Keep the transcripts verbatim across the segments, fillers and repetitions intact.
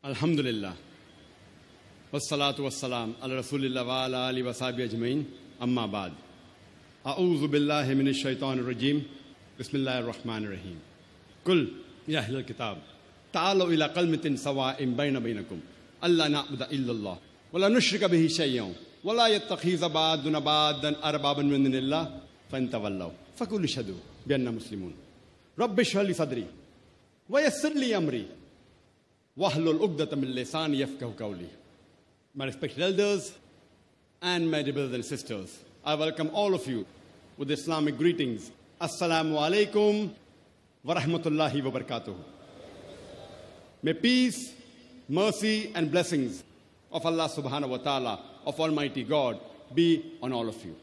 Alhamdulillah. Wassalatu wassalam ala Rasulillah wa ala alihi wa sahbihi ajmain. Amma ba'd. A'udhu billahi minash shaitanir rajim. Bismillahir rahmanir rahim. Kul ya ahlal kitab. Ta'alu ila kalmatin sawa'in bayna baynakum. Alla na'budu illa Allah. Wa la nushrika bihi shay'an. Wa la yattakhiza ba'duna ba'dan arbaban min dunillah. Fa in tawallaw faqulu ashhadu bi anna muslimun. Rabbi shrah li sadri wa yassir li amri. Wahlul uqdatan min lisani yafqahu qawli. My respected elders and my dear brothers and sisters, I welcome all of you with Islamic greetings. Assalamu alaikum wa rahmatullahi wa barakatuh. May peace, mercy and blessings of Allah subhanahu wa ta'ala, of Almighty God, be on all of you.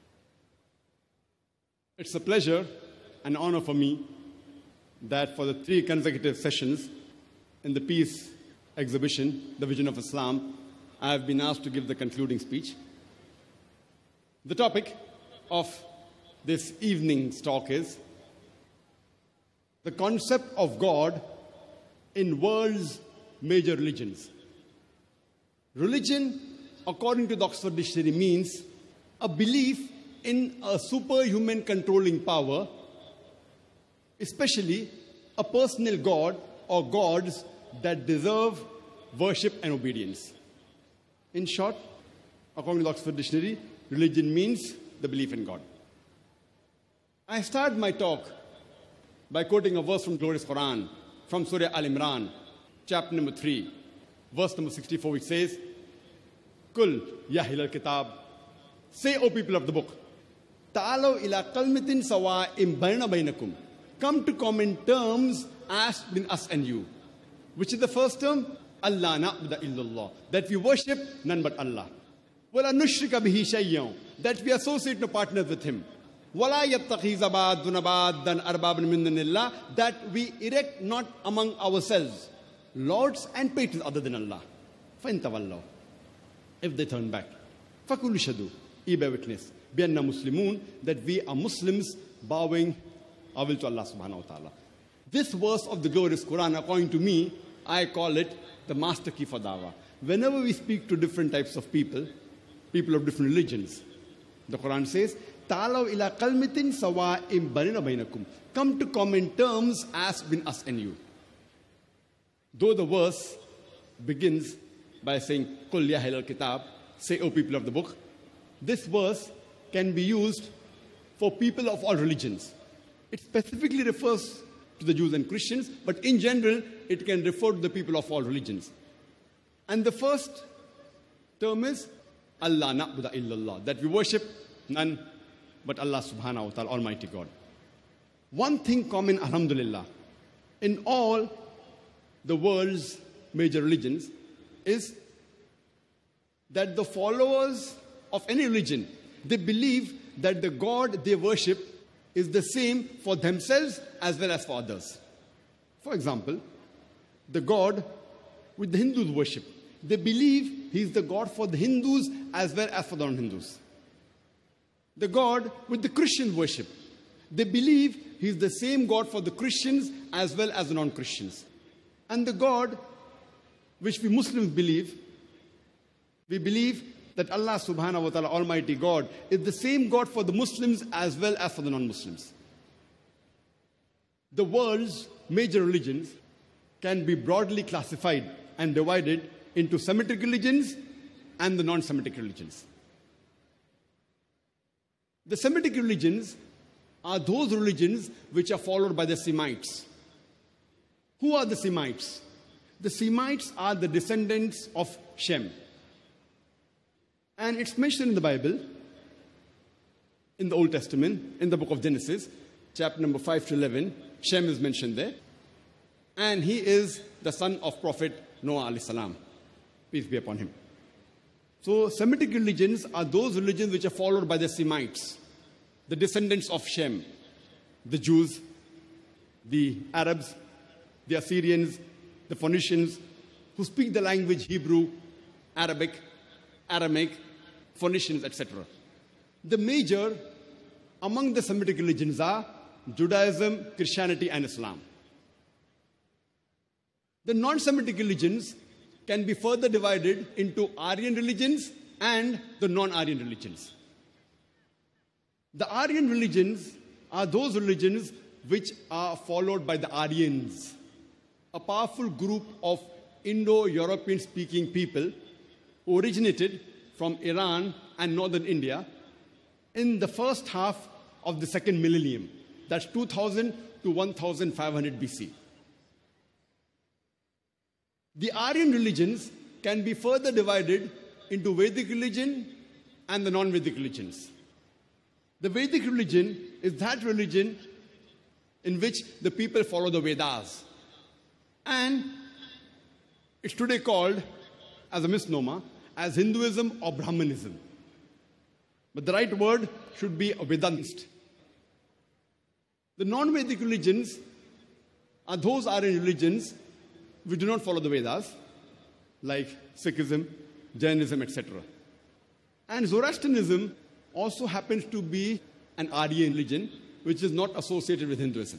It's a pleasure and honor for me that for the three consecutive sessions in the Peace Exhibition, The Vision of Islam, I have been asked to give the concluding speech. The topic of this evening's talk is the concept of God in world's major religions. Religion, according to the Oxford Dictionary, means a belief in a superhuman controlling power, especially a personal God or gods that deserve worship and obedience. In short, according to the Oxford Dictionary, religion means the belief in God. I start my talk by quoting a verse from glorious Quran, from Surah Al-Imran, chapter number three, verse number sixty-four, which says, Kul ya ahlal kitab, say, O people of the book, ta'alaw ila kalmatin sawa'in bayna baynakum, come to common terms as between us and you. Which is the first term? Allah na'budu illallah, that we worship none but Allah. Wala nushrika bihi shay'an, that we associate no partners with Him. Wala yattakhiza ba'duna ba'dan arbaban min dunillah, that we erect not among ourselves lords and patrons other than Allah. Fa in tawallaw, if they turn back, faqulu ashhadu, ye bear witness, bi anna muslimun, that we are Muslims bowing our will to Allah subhanahu wa ta'ala. This verse of the glorious Quran, according to me, I call it the master key for dawah. Whenever we speak to different types of people, people of different religions, the Quran says, Ta'alaw ila kalmatin sawa'in bayna baynakum, come to common terms as between us and you. Though the verse begins by saying, Qul ya ahlal kitab, say, O people of the book, this verse can be used for people of all religions. It specifically refers to the Jews and Christians, but in general, it can refer to the people of all religions. And the first term is Allah na'budu illallah, that we worship none but Allah subhanahu wa ta'ala, Almighty God. One thing common, alhamdulillah, in all the world's major religions is that the followers of any religion, they believe that the God they worship is the same for themselves as well as for others. For example, the God which the Hindus worship, they believe He is the God for the Hindus as well as for the non-Hindus. The God which the Christians worship, they believe He is the same God for the Christians as well as the non-Christians. And the God which we Muslims believe, we believe that Allah subhanahu wa ta'ala, Almighty God, is the same God for the Muslims as well as for the non-Muslims. The world's major religions can be broadly classified and divided into Semitic religions and the non-Semitic religions. The Semitic religions are those religions which are followed by the Semites. Who are the Semites? The Semites are the descendants of Shem. And it's mentioned in the Bible, in the Old Testament, in the book of Genesis, chapter number five to eleven, Shem is mentioned there. And he is the son of Prophet Noah alayhi salam. Peace be upon him. So Semitic religions are those religions which are followed by the Semites, the descendants of Shem, the Jews, the Arabs, the Assyrians, the Phoenicians, who speak the language Hebrew, Arabic, Aramaic, Phoenicians, et cetera. The major among the Semitic religions are Judaism, Christianity, and Islam. The non-Semitic religions can be further divided into Aryan religions and the non-Aryan religions. The Aryan religions are those religions which are followed by the Aryans, a powerful group of Indo-European speaking people who originated from Iran and northern India in the first half of the second millennium. That's two thousand to one thousand five hundred B C. The Aryan religions can be further divided into Vedic religion and the non-Vedic religions. The Vedic religion is that religion in which the people follow the Vedas. And it's today called, as a misnomer, as Hinduism or Brahmanism. But the right word should be a Vedantist. The non-Vedic religions are those Aryan religions which do not follow the Vedas, like Sikhism, Jainism, et cetera. And Zoroastrianism also happens to be an Aryan religion, which is not associated with Hinduism.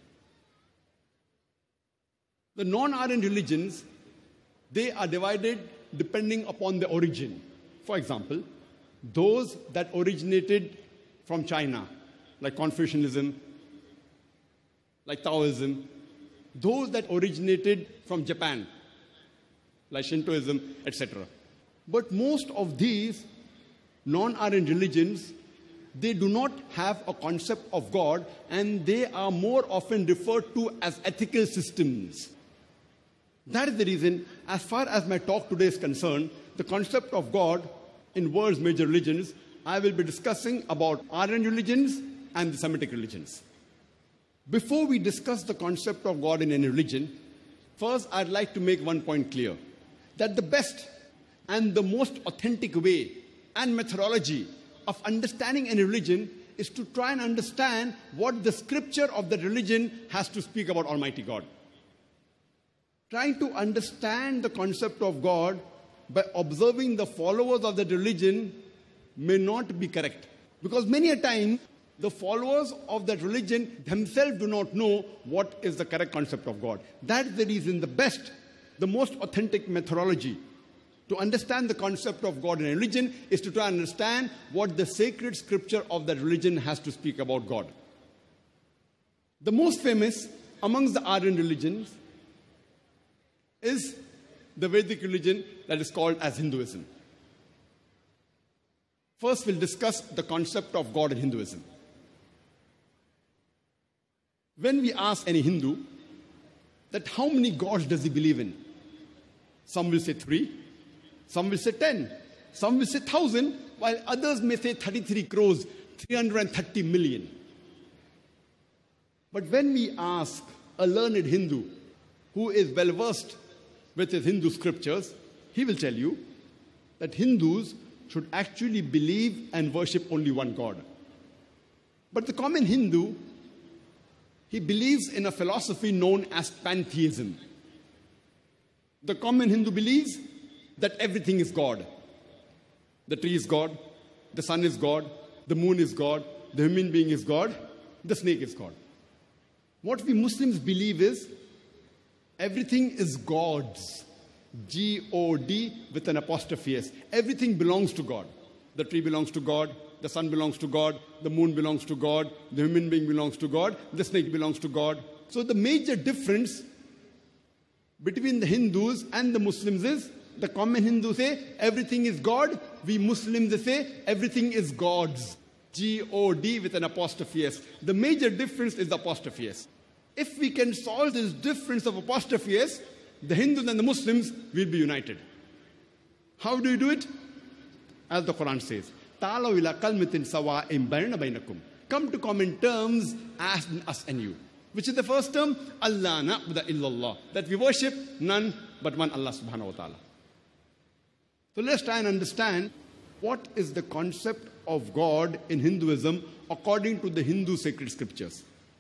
The non-Aryan religions, they are divided depending upon the origin. For example, those that originated from China, like Confucianism, like Taoism, those that originated from Japan, like Shintoism, et cetera. But most of these non-Aryan religions, they do not have a concept of God, and they are more often referred to as ethical systems. That is the reason, as far as my talk today is concerned, the concept of God in world's major religions, I will be discussing about Aryan religions and the Semitic religions. Before we discuss the concept of God in any religion, first I'd like to make one point clear, that the best and the most authentic way and methodology of understanding any religion is to try and understand what the scripture of the religion has to speak about Almighty God. Trying to understand the concept of God by observing the followers of that religion may not be correct. Because many a time, the followers of that religion themselves do not know what is the correct concept of God. That's the reason the best, the most authentic methodology to understand the concept of God in a religion is to try and understand what the sacred scripture of that religion has to speak about God. The most famous amongst the Aryan religions is the Vedic religion that is called as Hinduism. First, we'll discuss the concept of God in Hinduism. When we ask any Hindu that how many gods does he believe in, some will say three, some will say ten, some will say thousand, while others may say thirty-three crores, three hundred thirty million. But when we ask a learned Hindu who is well versed with his Hindu scriptures, he will tell you that Hindus should actually believe and worship only one God. But the common Hindu, he believes in a philosophy known as pantheism. The common Hindu believes that everything is God. The tree is God, the sun is God, the moon is God, the human being is God, the snake is God. What we Muslims believe is everything is God's. G O D with an apostrophe S. Everything belongs to God. The tree belongs to God, the sun belongs to God, the moon belongs to God, the human being belongs to God, the snake belongs to God. So the major difference between the Hindus and the Muslims is the common Hindus say everything is God, we Muslims say everything is God's. G O D with an apostrophe S. The major difference is the apostrophe S. If we can solve this difference of apostrophe S, the Hindus and the Muslims will be united. How do you do it? As the Quran says, "Ta'alaw ila kalmatin sawa'in bayna bainakum." Come to common terms as us and you. Which is the first term? Allah na'budu illallah. That we worship none but one Allah subhanahu wa ta'ala. So let's try and understand what is the concept of God in Hinduism according to the Hindu sacred scriptures.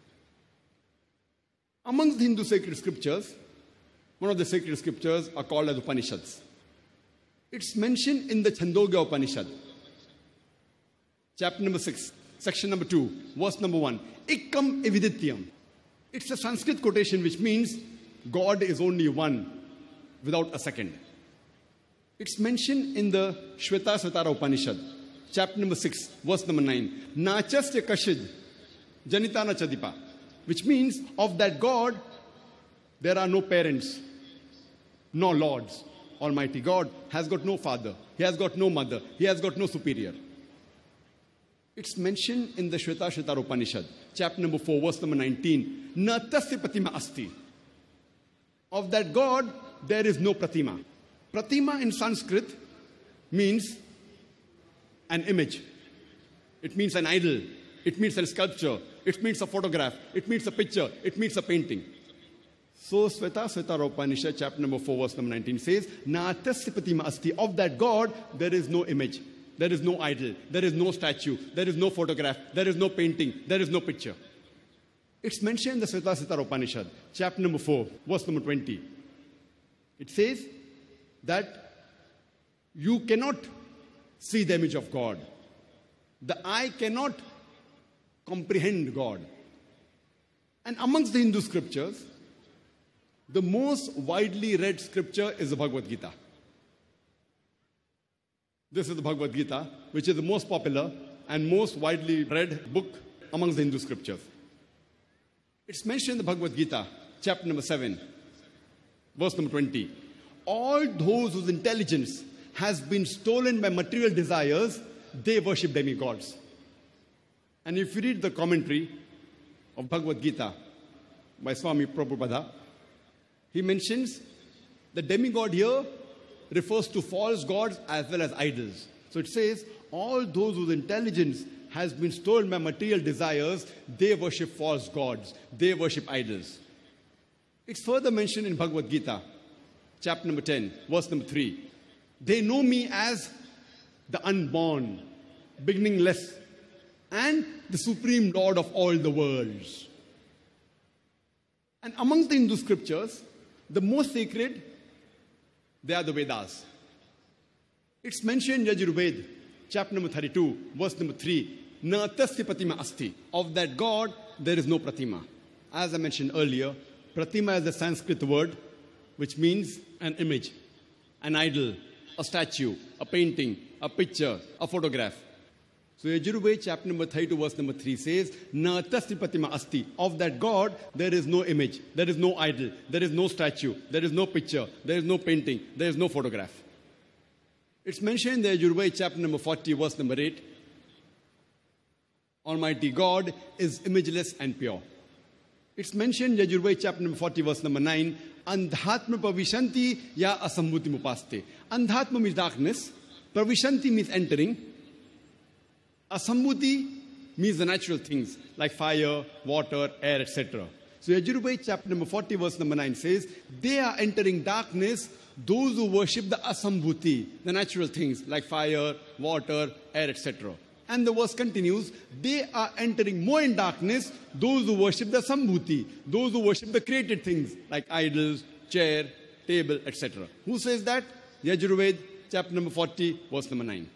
Amongst the Hindu sacred scriptures, one of the sacred scriptures are called as Upanishads. It's mentioned in the Chandogya Upanishad, chapter number six, section number two, verse number one. Ikkam evidityam. It's a Sanskrit quotation which means God is only one, without a second. It's mentioned in the Shweta Svatara Upanishad, chapter number six, verse number nine. Nachasya kashid janitana chadipa, which means of that God, there are no parents, no lords. Almighty God has got no father. He has got no mother. He has got no superior. It's mentioned in the Shweta Shwetara Upanishad, chapter number four, verse number nineteen. Na tasya pratima asti. Of that God, there is no pratima. Pratima in Sanskrit means an image. It means an idol. It means a sculpture. It means a photograph. It means a picture. It means a painting. So, Shweta Shwetara Upanishad, chapter number four, verse number nineteen says, Na tasya pratima asti. Of that God, there is no image. There is no idol. There is no statue. There is no photograph. There is no painting. There is no picture. It's mentioned in the Shweta Shwetara Upanishad, chapter number four, verse number twenty. It says that you cannot see the image of God. The eye cannot comprehend God. And amongst the Hindu scriptures, the most widely read scripture is the Bhagavad Gita. This is the Bhagavad Gita, which is the most popular and most widely read book amongst the Hindu scriptures. It's mentioned in the Bhagavad Gita, chapter number seven, verse number twenty. All those whose intelligence has been stolen by material desires, they worship demigods. And if you read the commentary of Bhagavad Gita by Swami Prabhupada, he mentions the demigod here refers to false gods as well as idols. So it says, all those whose intelligence has been stolen by material desires, they worship false gods. They worship idols. It's further mentioned in Bhagavad Gita, chapter number ten, verse number three. They know me as the unborn, beginningless, and the supreme Lord of all the worlds. And amongst the Hindu scriptures, the most sacred, they are the Vedas. It's mentioned in Yajurveda, chapter number thirty-two, verse number three. Na tasya pratima asti. Of that God, there is no pratima. As I mentioned earlier, pratima is a Sanskrit word which means an image, an idol, a statue, a painting, a picture, a photograph. So Yajurveda, chapter number thirty-two, verse number three says, Na tasya pratima asti. Of that God, there is no image, there is no idol, there is no statue, there is no picture, there is no painting, there is no photograph. It's mentioned in the Yajurveda, chapter number forty, verse number eight. Almighty God is imageless and pure. It's mentioned in Yajurveda, chapter number forty, verse number nine. Andhatma pravishanti ya asambhuti mupaste. Andhatma means darkness. Pravishanti means entering. Asambhuti means the natural things like fire, water, air, et cetera. So Yajurveda chapter number forty, verse number nine says, they are entering darkness, those who worship the asambhuti, the natural things like fire, water, air, et cetera. And the verse continues, they are entering more in darkness, those who worship the sambhuti, those who worship the created things like idols, chair, table, et cetera. Who says that? Yajurveda chapter number forty, verse number nine.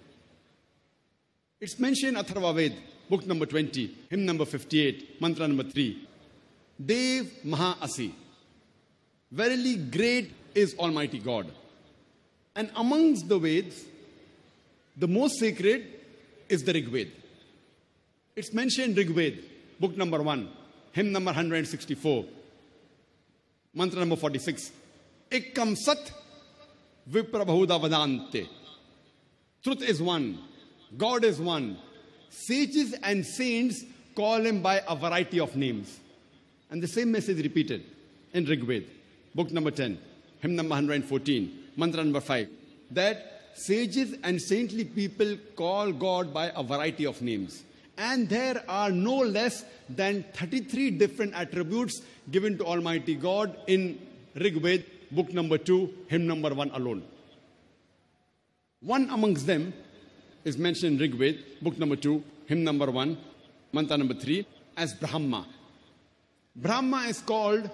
It's mentioned in Atharva Ved, book number twenty, hymn number fifty-eight, mantra number three. Dev Maha Asi. Verily great is Almighty God. And amongst the Veds, the most sacred is the Rig Ved. It's mentioned in Rig Ved, book number one, hymn number one hundred sixty-four, mantra number forty-six. Ekkam Sat Viprabhuda Vadante. Truth is one. God is one. Sages and saints call him by a variety of names. And the same message repeated in Rig Ved, book number ten, hymn number one hundred fourteen, mantra number five. That sages and saintly people call God by a variety of names. And there are no less than thirty-three different attributes given to Almighty God in Rig Ved, book number two, hymn number one alone. One amongst them is mentioned in Rig Ved, book number two, hymn number one, mantra number three, as Brahma. Brahma is called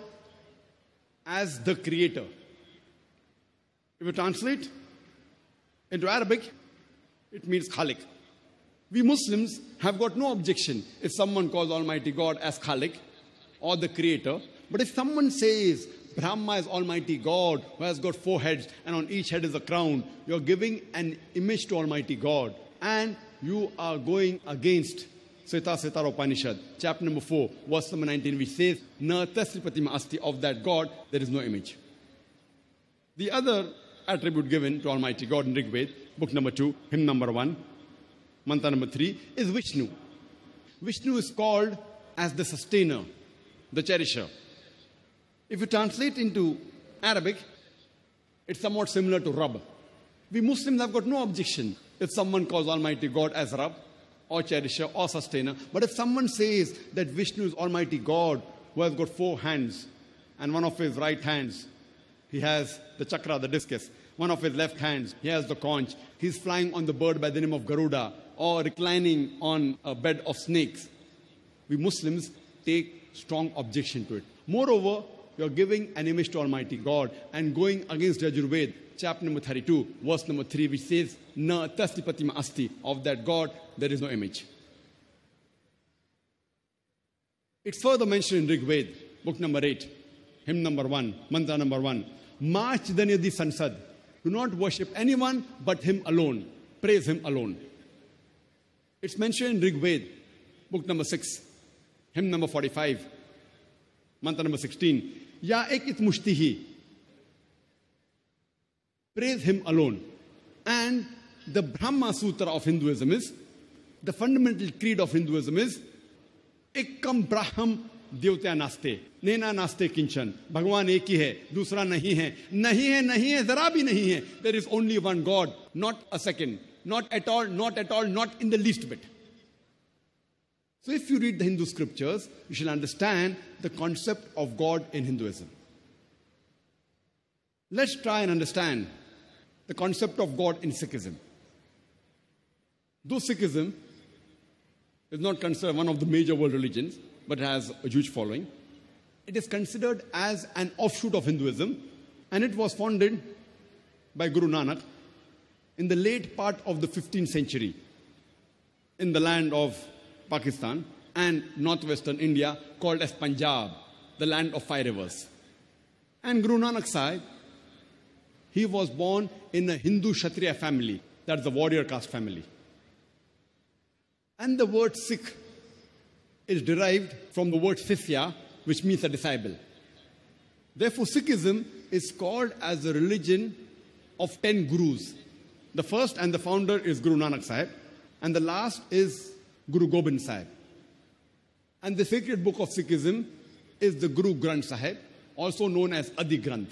as the creator. If you translate into Arabic, it means Khalik. We Muslims have got no objection if someone calls Almighty God as Khalik or the creator. But if someone says Brahma is Almighty God who has got four heads and on each head is a crown. You're giving an image to Almighty God. And you are going against Sveta Svetara Upanishad, chapter number four, verse number nineteen, which says, Na tasri pratima asti, of that God, there is no image. The other attribute given to Almighty God in Rig Veda, book number two, hymn number one, mantra number three, is Vishnu. Vishnu is called as the sustainer, the cherisher. If you translate into Arabic, it's somewhat similar to Rabb. We Muslims have got no objection if someone calls Almighty God as Rabb, or cherisher, or sustainer. But if someone says that Vishnu is Almighty God who has got four hands, and one of his right hands, he has the chakra, the discus. One of his left hands, he has the conch. He's flying on the bird by the name of Garuda, or reclining on a bed of snakes. We Muslims take strong objection to it. Moreover, you're giving an image to Almighty God and going against Yajurved, chapter number thirty-two, verse number three, which says, Na tasri pratima asti, of that God, there is no image. It's further mentioned in Rig Veda, book number eight, hymn number one, mantra number one. Ma chidanyadi sansad. Do not worship anyone but him alone. Praise him alone. It's mentioned in Rig Veda, book number six, hymn number forty-five, mantra number sixteen. Ya ek it mushtihi. Praise him alone. And the Brahma Sutra of Hinduism is, the fundamental creed of Hinduism is, Ekkam Braham Devtya Naste. Nena Naste Kinchan. Bhagwan ek hi hai, dusra nahi hai. Nahi hai, nahi hai, zara bhi nahi hai. There is only one God, not a second. Not at all, not at all, not in the least bit. So if you read the Hindu scriptures, you shall understand the concept of God in Hinduism. Let's try and understand the concept of God in Sikhism. Though Sikhism is not considered one of the major world religions, but has a huge following, it is considered as an offshoot of Hinduism, and it was founded by Guru Nanak in the late part of the fifteenth century in the land of Pakistan and northwestern India, called as Punjab, the land of five rivers. And Guru Nanak Sahib, he was born in a Hindu Kshatriya family, that's the warrior caste family. And the word Sikh is derived from the word Sishya, which means a disciple. Therefore, Sikhism is called as a religion of ten gurus. The first and the founder is Guru Nanak Sahib, and the last is Guru Gobind Sahib. And the sacred book of Sikhism is the Guru Granth Sahib, also known as Adi Granth.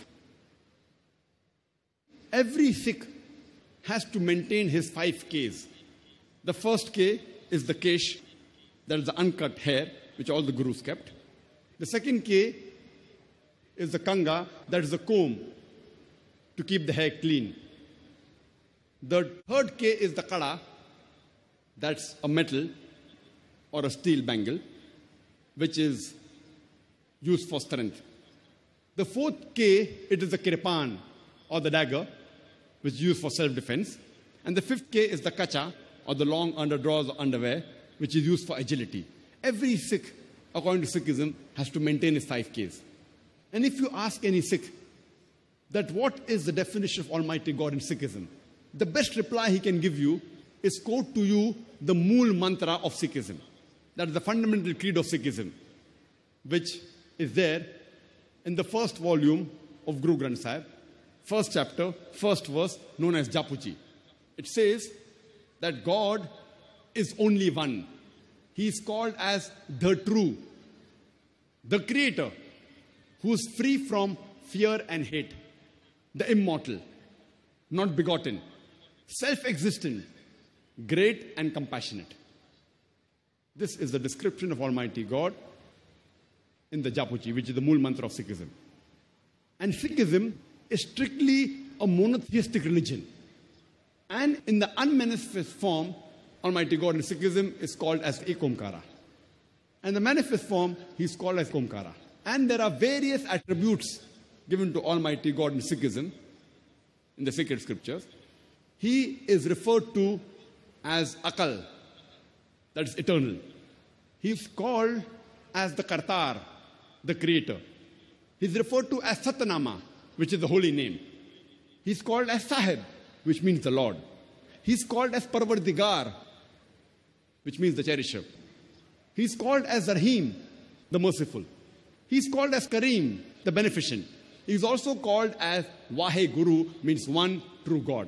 Every Sikh has to maintain his five Ks. The first K is the kesh, that is the uncut hair, which all the gurus kept. The second K is the kanga, that is the comb, to keep the hair clean. The third K is the kada, that's a metal or a steel bangle, which is used for strength. The fourth K, it is the kirpan, or the dagger, which is used for self-defense. And the fifth K is the kacha, or the long underdrawers or underwear, which is used for agility. Every Sikh, according to Sikhism, has to maintain his five Ks. And if you ask any Sikh that what is the definition of Almighty God in Sikhism, the best reply he can give you is quote to you the Mool Mantra of Sikhism. That is the fundamental creed of Sikhism, which is there in the first volume of Guru Granth Sahib, first chapter, first verse, known as Japuji. It says that God is only one. He is called as the true, the creator, who is free from fear and hate, the immortal, not begotten, self-existent, great and compassionate. This is the description of Almighty God in the Japuji, which is the Mool Mantra of Sikhism. And Sikhism is strictly a monotheistic religion. And in the unmanifest form, Almighty God in Sikhism is called as Ekomkara. And the manifest form, he is called as Omkara. And there are various attributes given to Almighty God in Sikhism, in the sacred scriptures. He is referred to as Akal, that is eternal. He is called as the Kartar, the creator. He's referred to as Satnama, which is the holy name. He's called as Sahib, which means the Lord. He's called as Parvardigar, which means the cherisher. He's called as Rahim, the merciful. He's called as Kareem, the beneficent. He's also called as Vahe Guru, means one true God.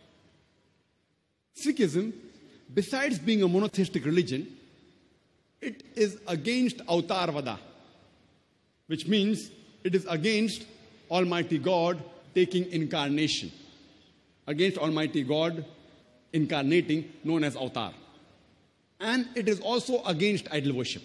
Sikhism, besides being a monotheistic religion, it is against Avtarvada, which means it is against Almighty God taking incarnation, against Almighty God incarnating, known as Avatar. And it is also against idol worship.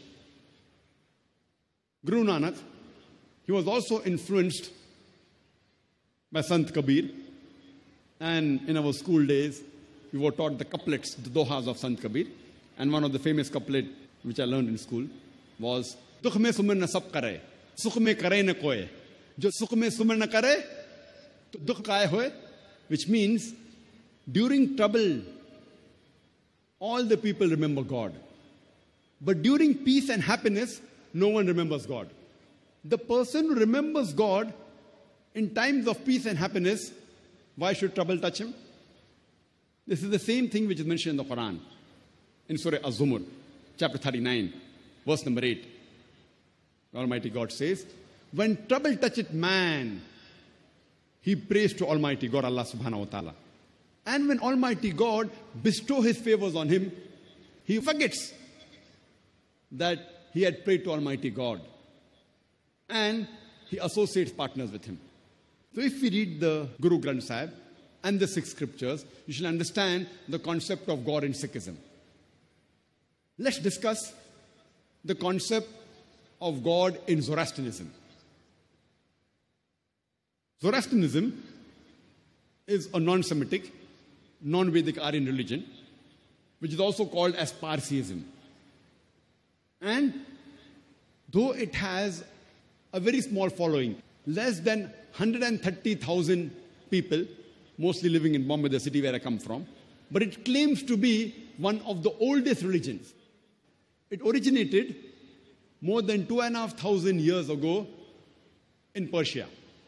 Guru Nanak, he was also influenced by Sant Kabir, and in our school days, we were taught the couplets, the dohas of Sant Kabir, and one of the famous couplet which I learned in school was Dukh mein sumar na sab kare, sukh mein kare na koye. Jo sukh mein sumar na kare, to dukh kaye hoye, which means during trouble, all the people remember God. But during peace and happiness, no one remembers God. The person who remembers God in times of peace and happiness, why should trouble touch him? This is the same thing which is mentioned in the Quran, in Surah Az-Zumar, chapter thirty-nine, verse number eight. Almighty God says, when trouble toucheth man, he prays to Almighty God, Allah subhanahu wa ta'ala. And when Almighty God bestow his favors on him, he forgets that he had prayed to Almighty God. And he associates partners with him. So if we read the Guru Granth Sahib and the six scriptures, you shall understand the concept of God in Sikhism. Let's discuss the concept of God in Zoroastrianism. Zoroastrianism is a non-Semitic, non-Vedic Aryan religion, which is also called as Parsiism. And though it has a very small following, less than one hundred thirty thousand people, mostly living in Bombay, the city where I come from, but it claims to be one of the oldest religions. It originated more than two and a half thousand years ago in Persia.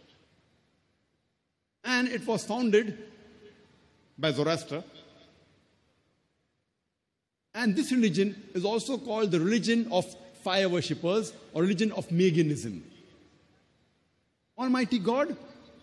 And it was founded by Zoroaster. And this religion is also called the religion of fire worshippers or religion of Maganism. Almighty God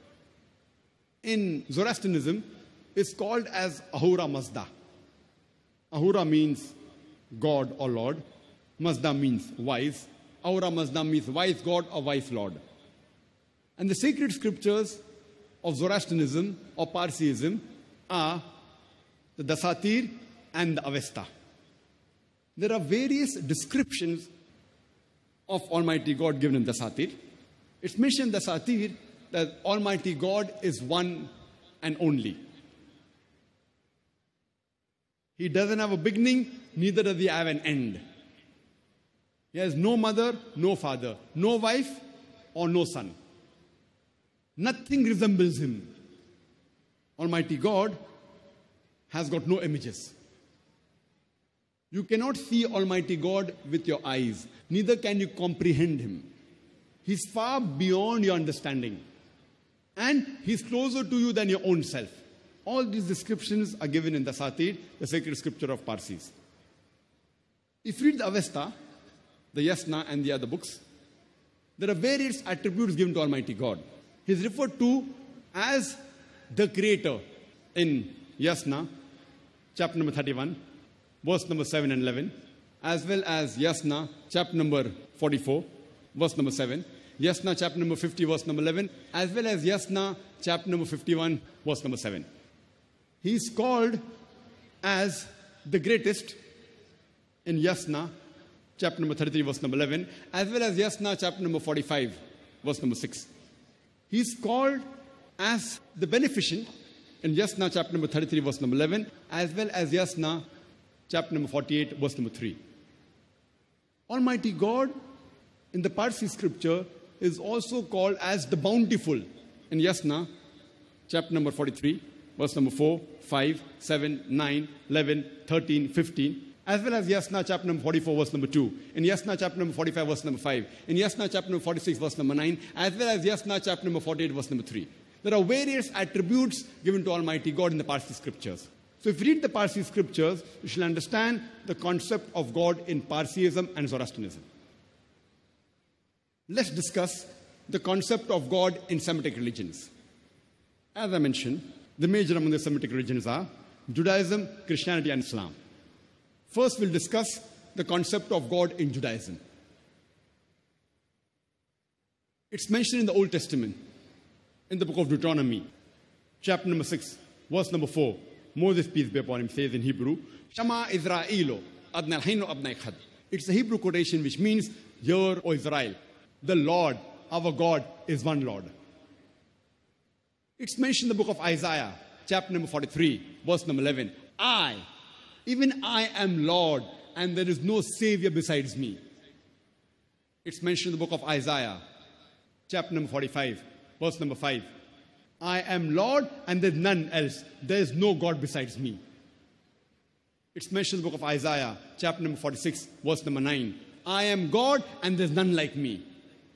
in Zoroastrianism is called as Ahura Mazda. Ahura means God or Lord. Mazda means wise. Ahura Mazda means wise God or wise Lord. And the sacred scriptures of Zoroastrianism or Parsiism are the Dasatir and the Avesta. There are various descriptions of Almighty God given in Dasatir. It's mentioned in Dasatir that Almighty God is one and only. He doesn't have a beginning, neither does he have an end. He has no mother, no father, no wife, or no son. Nothing resembles him. Almighty God has got no images. You cannot see Almighty God with your eyes, neither can you comprehend him. He's far beyond your understanding. And he's closer to you than your own self. All these descriptions are given in the Dasatir, the sacred scripture of Parsis. If you read the Avesta, the Yasna and the other books, there are various attributes given to Almighty God. He is referred to as the Creator in Yasna, chapter number thirty-one, verse number seven and eleven, as well as Yasna, chapter number forty-four, verse number seven, Yasna, chapter number fifty, verse number eleven, as well as Yasna, chapter number fifty-one, verse number seven. He is called as the greatest in Yasna, chapter number thirty-three, verse number eleven, as well as Yasna, chapter number forty-five, verse number six. He is called as the beneficent in Yasna, chapter number thirty-three, verse number eleven, as well as Yasna, chapter number forty-eight, verse number three. Almighty God in the Parsi scripture is also called as the bountiful in Yasna, chapter number forty-three, verse number four, five, seven, nine, eleven, thirteen, fifteen, As well as Yasna chapter number forty-four, verse number two. In Yasna chapter number forty-five, verse number five. In Yasna chapter number forty-six, verse number nine. As well as Yasna chapter number forty-eight, verse number three. There are various attributes given to Almighty God in the Parsi scriptures. So if you read the Parsi scriptures, you shall understand the concept of God in Parsiism and Zoroastrianism. Let's discuss the concept of God in Semitic religions. As I mentioned, the major among the Semitic religions are Judaism, Christianity, and Islam. First, we'll discuss the concept of God in Judaism. It's mentioned in the Old Testament, in the book of Deuteronomy, chapter number six, verse number four. Moses, peace be upon him, says in Hebrew, Shama Israelo, Adnal Haino Abnai Khad. It's a Hebrew quotation which means, Hear, O Israel, the Lord, our God, is one Lord. It's mentioned in the book of Isaiah, chapter number forty-three, verse number eleven. I, even I am Lord, and there is no Savior besides me. It's mentioned in the book of Isaiah, chapter number forty-five, verse number five. I am Lord, and there's none else. There is no God besides me. It's mentioned in the book of Isaiah, chapter number forty-six, verse number nine. I am God, and there's none like me.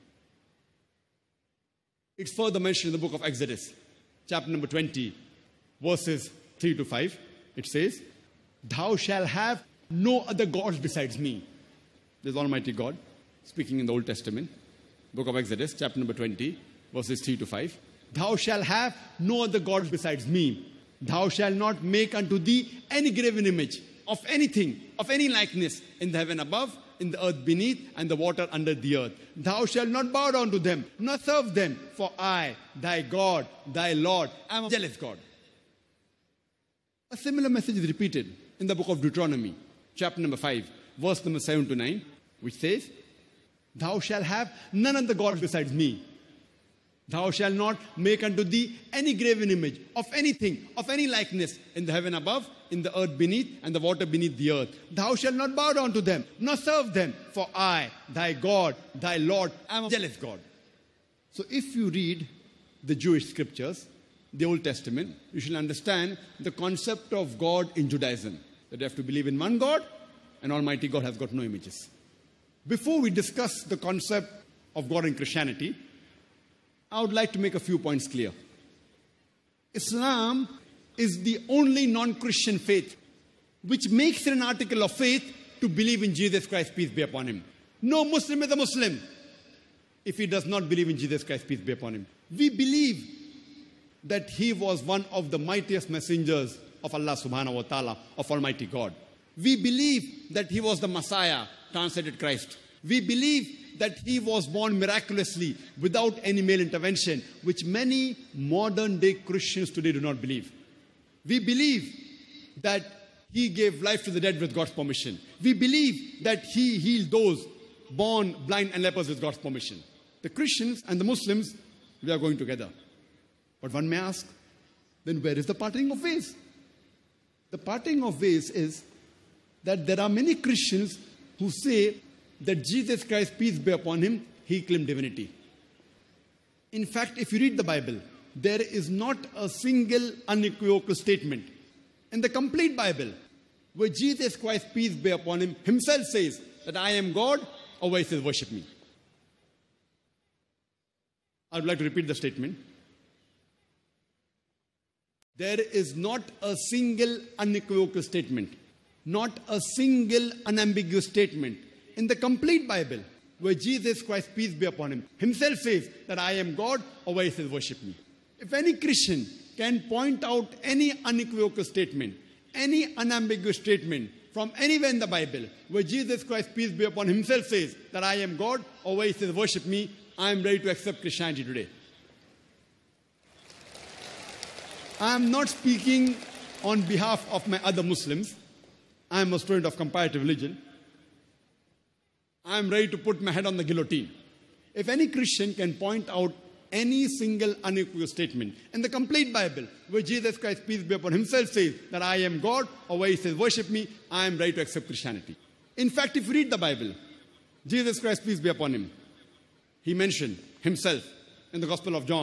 It's further mentioned in the book of Exodus, chapter number twenty, verses three to five. It says, Thou shalt have no other gods besides me. There's Almighty God speaking in the Old Testament, book of Exodus, chapter number twenty, verses three to five. Thou shalt have no other gods besides me. Thou shalt not make unto thee any graven image of anything, of any likeness in the heaven above, in the earth beneath, and the water under the earth. Thou shalt not bow down to them, nor serve them, for I, thy God, thy Lord, am a jealous God. A similar message is repeated in the book of Deuteronomy, chapter number five, verse number seven to nine, which says, Thou shalt have none other gods besides me. Thou shalt not make unto thee any graven image of anything, of any likeness in the heaven above, in the earth beneath, and the water beneath the earth. Thou shalt not bow down to them, nor serve them, for I, thy God, thy Lord, am a jealous God. So if you read the Jewish scriptures, the Old Testament, you shall understand the concept of God in Judaism. That you have to believe in one God, and Almighty God has got no images. Before we discuss the concept of God in Christianity, I would like to make a few points clear. Islam is the only non-Christian faith which makes it an article of faith to believe in Jesus Christ, peace be upon him. No Muslim is a Muslim if he does not believe in Jesus Christ, peace be upon him. We believe that he was one of the mightiest messengers of Allah subhanahu wa ta'ala, of Almighty God. We believe that he was the Messiah, translated Christ. We believe that he was born miraculously without any male intervention, which many modern day Christians today do not believe. We believe that he gave life to the dead with God's permission. We believe that he healed those born blind and lepers with God's permission. The Christians and the Muslims, we are going together. But one may ask, then where is the parting of ways? The parting of ways is that there are many Christians who say that Jesus Christ, peace be upon him, he claimed divinity. In fact, if you read the Bible, there is not a single unequivocal statement in the complete Bible where Jesus Christ, peace be upon him, himself says that I am God, or where he says worship me. I would like to repeat the statement. There is not a single unequivocal statement, not a single unambiguous statement in the complete Bible where Jesus Christ, peace be upon him, himself says that I am God, or where he says worship me. If any Christian can point out any unequivocal statement, any unambiguous statement from anywhere in the Bible where Jesus Christ, peace be upon him, himself says that I am God, or where he says worship me, I am ready to accept Christianity today. I am not speaking on behalf of my other Muslims. I am a student of comparative religion. I am ready to put my head on the guillotine. If any Christian can point out any single unequivocal statement in the complete Bible where Jesus Christ, peace be upon him, himself says that I am God, or where he says worship me, I am ready to accept Christianity. In fact, if you read the Bible, Jesus Christ, peace be upon him, he mentioned himself in the Gospel of John,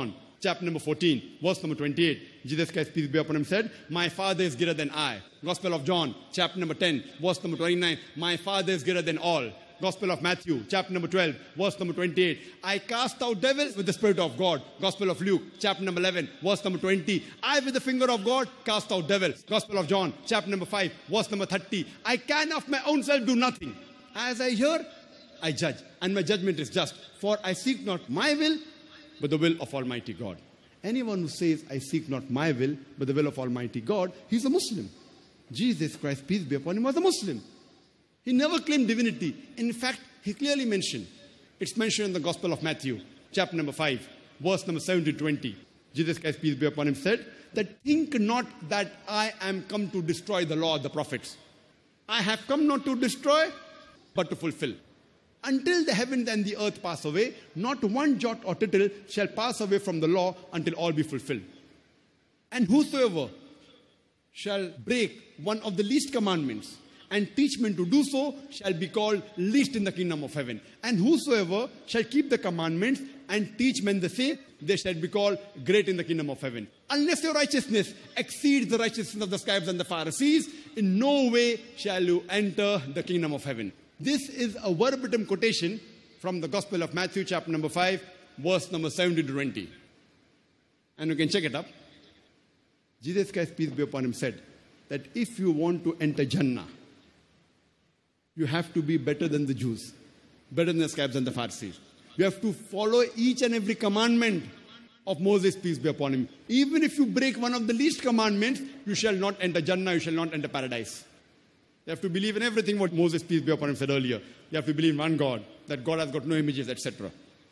chapter number fourteen, verse number twenty-eight. Jesus Christ, peace be upon him, said, my Father is greater than I. Gospel of John, chapter number ten, verse number twenty-nine. My Father is greater than all. Gospel of Matthew, chapter number twelve, verse number twenty-eight. I cast out devils with the Spirit of God. Gospel of Luke, chapter number eleven, verse number twenty. I with the finger of God cast out devils. Gospel of John, chapter number five, verse number thirty. I can of my own self do nothing. As I hear, I judge, and my judgment is just. For I seek not my will, but the will of Almighty God. Anyone who says, I seek not my will, but the will of Almighty God, he's a Muslim. Jesus Christ, peace be upon him, was a Muslim. He never claimed divinity. In fact, he clearly mentioned, it's mentioned in the Gospel of Matthew, chapter number five, verse number seventeen to twenty. Jesus Christ, peace be upon him, said, that think not that I am come to destroy the law of the prophets. I have come not to destroy, but to fulfill. Until the heavens and the earth pass away, not one jot or tittle shall pass away from the law until all be fulfilled. And whosoever shall break one of the least commandments and teach men to do so shall be called least in the kingdom of heaven. And whosoever shall keep the commandments and teach men the same, they shall be called great in the kingdom of heaven. Unless your righteousness exceeds the righteousness of the scribes and the Pharisees, in no way shall you enter the kingdom of heaven. This is a verbatim quotation from the Gospel of Matthew, chapter number five, verse number seventeen to twenty. And you can check it up. Jesus Christ, peace be upon him, said that if you want to enter Jannah, you have to be better than the Jews, better than the scribes and the Pharisees. You have to follow each and every commandment of Moses, peace be upon him. Even if you break one of the least commandments, you shall not enter Jannah, you shall not enter paradise. You have to believe in everything what Moses, peace be upon him, said earlier. You have to believe in one God, that God has got no images, et cetera.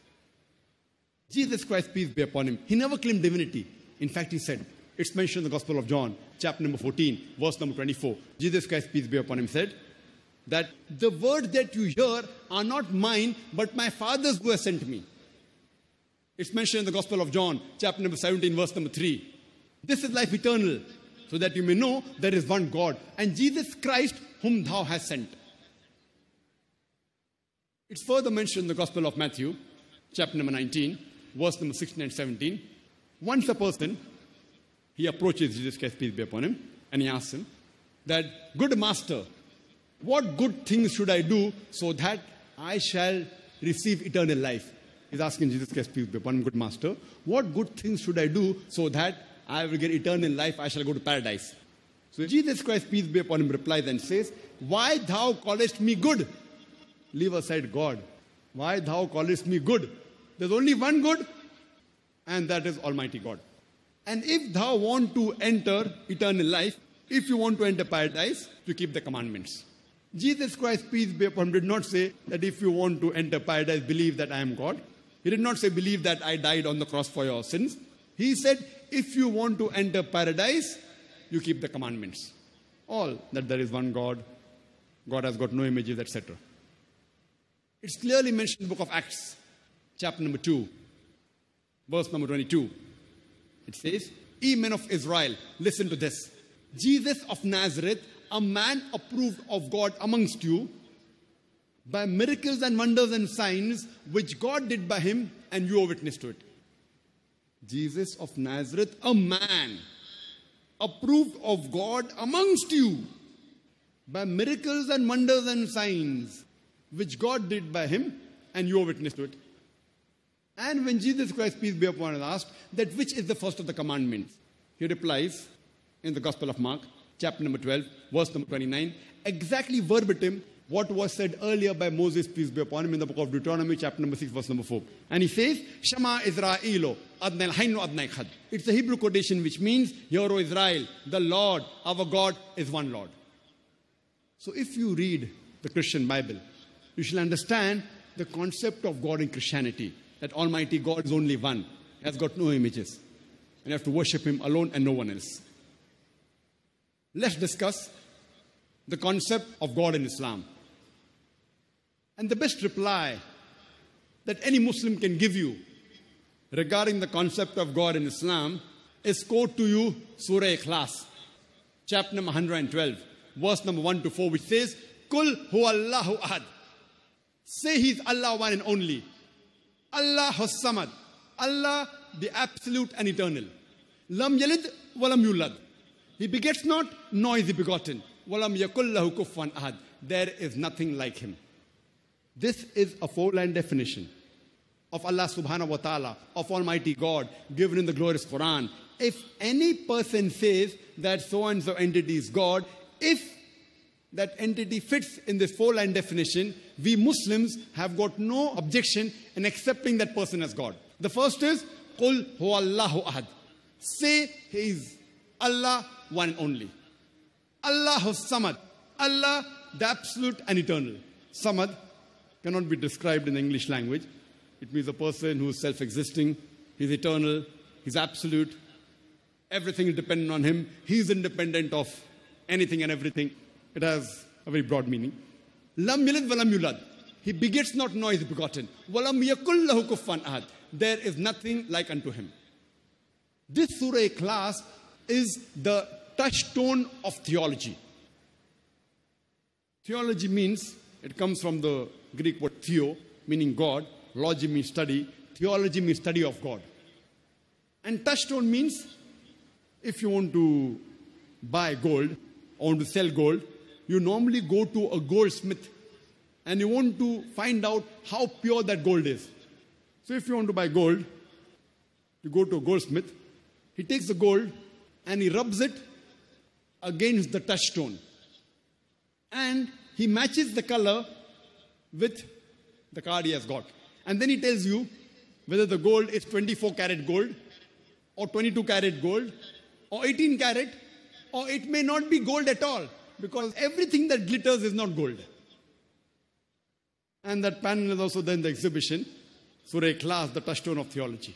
Jesus Christ, peace be upon him, he never claimed divinity. In fact, he said, it's mentioned in the Gospel of John, chapter number fourteen, verse number twenty-four. Jesus Christ, peace be upon him, said that the words that you hear are not mine, but my Father's who has sent me. It's mentioned in the Gospel of John, chapter number seventeen, verse number three. This is life eternal, so that you may know there is one God, and Jesus Christ whom thou hast sent. It's further mentioned in the Gospel of Matthew, chapter number nineteen, verse number sixteen and seventeen. Once a person, he approaches Jesus Christ, peace be upon him, and he asks him that, good master, what good things should I do so that I shall receive eternal life? He's asking Jesus Christ, peace be upon him, good master, what good things should I do so that I will get eternal life, I shall go to paradise? So Jesus Christ, peace be upon him, replies and says, why thou callest me good? Leave aside God. Why thou callest me good? There's only one good, and that is Almighty God. And if thou want to enter eternal life, if you want to enter paradise, you keep the commandments. Jesus Christ, peace be upon him, did not say that if you want to enter paradise, believe that I am God. He did not say, believe that I died on the cross for your sins. He said, if you want to enter paradise, you keep the commandments. All, that there is one God, God has got no images, et cetera. It's clearly mentioned in the book of Acts, chapter number two, verse number twenty-two. It says, ye men of Israel, listen to this. Jesus of Nazareth, a man approved of God amongst you, by miracles and wonders and signs, which God did by him, and you are witness to it. Jesus of Nazareth, a man approved of God amongst you, by miracles and wonders and signs, which God did by him, and you are witness to it. And when Jesus Christ, peace be upon him, asked that which is the first of the commandments, he replies in the Gospel of Mark, chapter number twelve, verse number twenty-nine, exactly verbatim what was said earlier by Moses, peace be upon him, in the book of Deuteronomy, chapter number six, verse number four. And he says, Shema Israelo, Adnai Hainu Adnai Khad. It's a Hebrew quotation which means, hear, O Israel, the Lord, our God, is one Lord. So if you read the Christian Bible, you shall understand the concept of God in Christianity, that Almighty God is only one, he has got no images, and you have to worship him alone and no one else. Let's discuss the concept of God in Islam. And the best reply that any Muslim can give you regarding the concept of God in Islam is quote to you Surah Ikhlas, chapter number one hundred twelve, verse number one to four, which says, Kul huwallahu ahad. Say he's Allah one and only. Allahus samad. Allah the absolute and eternal. Lam yalid walam yulad. He begets not, nor is he begotten. Walam yakul lahu kufuwan ahad. There is nothing like him. This is a four-line definition of Allah subhanahu wa ta'ala, of Almighty God, given in the glorious Quran. If any person says that so-and-so entity is God, if that entity fits in this four-line definition, we Muslims have got no objection in accepting that person as God. The first is, Qul huwallahu ahad. Say he is Allah, one and only. Allahu samad. Allah, the absolute and eternal. Samad cannot be described in the English language. It means a person who is self-existing, he's eternal, he's absolute. Everything is dependent on him. He's independent of anything and everything. It has a very broad meaning. Lam yalid walam yulad. He begets not, nor is he begotten. Walam yakul lahu kufuwan ahad. There is nothing like unto him. This surah class is the touchstone of theology. Theology means, it comes from the Greek word theo, meaning God. Logy means study. Theology means study of God. And touchstone means, if you want to buy gold, or want to sell gold, you normally go to a goldsmith and you want to find out how pure that gold is. So if you want to buy gold, you go to a goldsmith, he takes the gold and he rubs it against the touchstone. And he matches the color with the card he has got. And then he tells you whether the gold is twenty-four karat gold, or twenty-two karat gold, or eighteen karat, or it may not be gold at all, because everything that glitters is not gold. And that panel is also there in the exhibition, Surah Ikhlas, the touchstone of theology.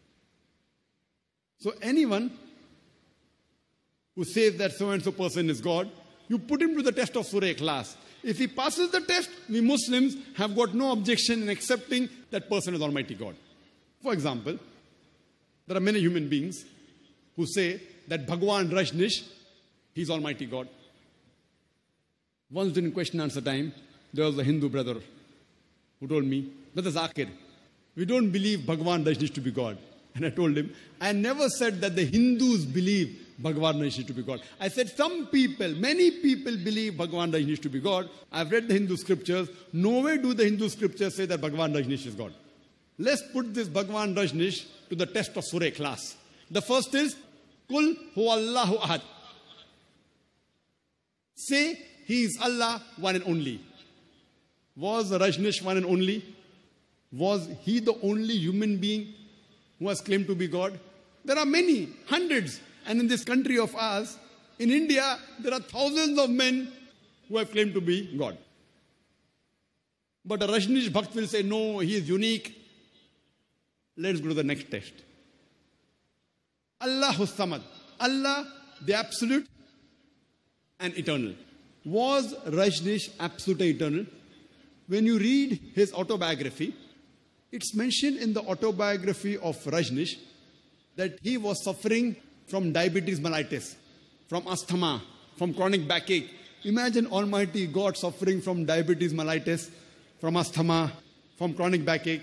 So anyone who says that so-and-so person is God, you put him to the test of Surah Ikhlas. If he passes the test, we Muslims have got no objection in accepting that person as Almighty God. For example, there are many human beings who say that Bhagwan Rajnish, he's Almighty God. Once during question answer time, there was a Hindu brother who told me, Brother Zakir, we don't believe Bhagwan Rajnish to be God. And I told him, I never said that the Hindus believe Bhagwan Rajnish to be God. I said some people, many people believe Bhagwan Rajnish to be God. I've read the Hindu scriptures. Nowhere do the Hindu scriptures say that Bhagwan Rajnish is God. Let's put this Bhagwan Rajnish to the test of Surah Ikhlas. The first is, Qul huwallahu ahad. Say, he is Allah, one and only. Was Rajnish one and only? Was he the only human being who has claimed to be God? There are many, hundreds. And in this country of ours, in India, there are thousands of men who have claimed to be God. But a Rajnish Bhakt will say, no, he is unique. Let's go to the next test. Allahu Samad. Allah, the absolute and eternal. Was Rajnish absolute and eternal? When you read his autobiography, it's mentioned in the autobiography of Rajnish that he was suffering from diabetes mellitus, from asthma, from chronic backache. Imagine Almighty God suffering from diabetes mellitus, from asthma, from chronic backache.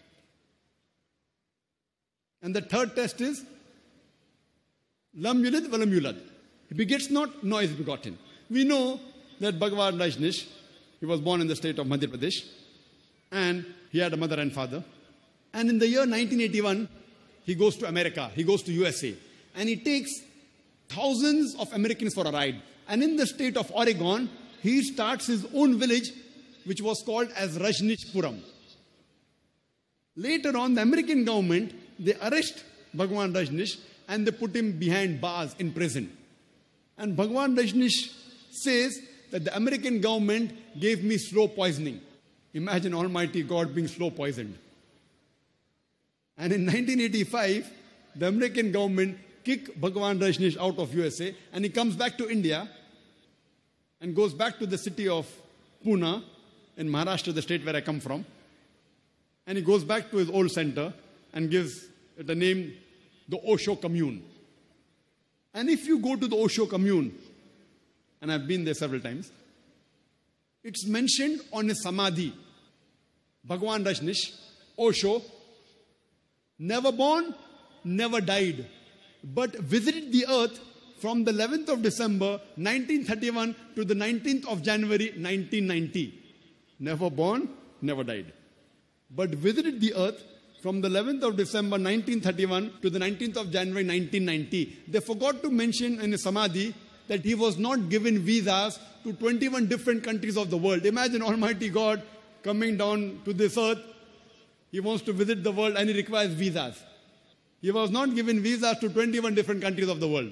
And the third test is, Lam yulid walam yulad. He begets not, nor is he begotten. We know that Bhagwan Rajnish, he was born in the state of Madhya Pradesh, and he had a mother and father. And in the year nineteen eighty-one, he goes to America, he goes to U S A, and he takes thousands of Americans for a ride. And in the state of Oregon, he starts his own village, which was called as Rajnishpuram. Later on, the American government, they arrest Bhagwan Rajnish and they put him behind bars in prison. And Bhagwan Rajnish says that the American government gave me slow poisoning. Imagine Almighty God being slow poisoned. And in nineteen eighty-five, the American government kicked Bhagwan Rajnish out of U S A, and he comes back to India and goes back to the city of Pune in Maharashtra, the state where I come from. And he goes back to his old center and gives it a name, the Osho Commune. And if you go to the Osho Commune, and I've been there several times, it's mentioned on his samadhi, Bhagwan Rajnish, Osho, never born, never died, but visited the earth from the eleventh of December nineteen thirty-one to the nineteenth of January nineteen ninety. Never born, never died, but visited the earth from the eleventh of December nineteen thirty-one to the nineteenth of January nineteen ninety. They forgot to mention in his Samadhi that he was not given visas to twenty-one different countries of the world. Imagine Almighty God coming down to this earth. He wants to visit the world and he requires visas. He was not given visas to twenty-one different countries of the world.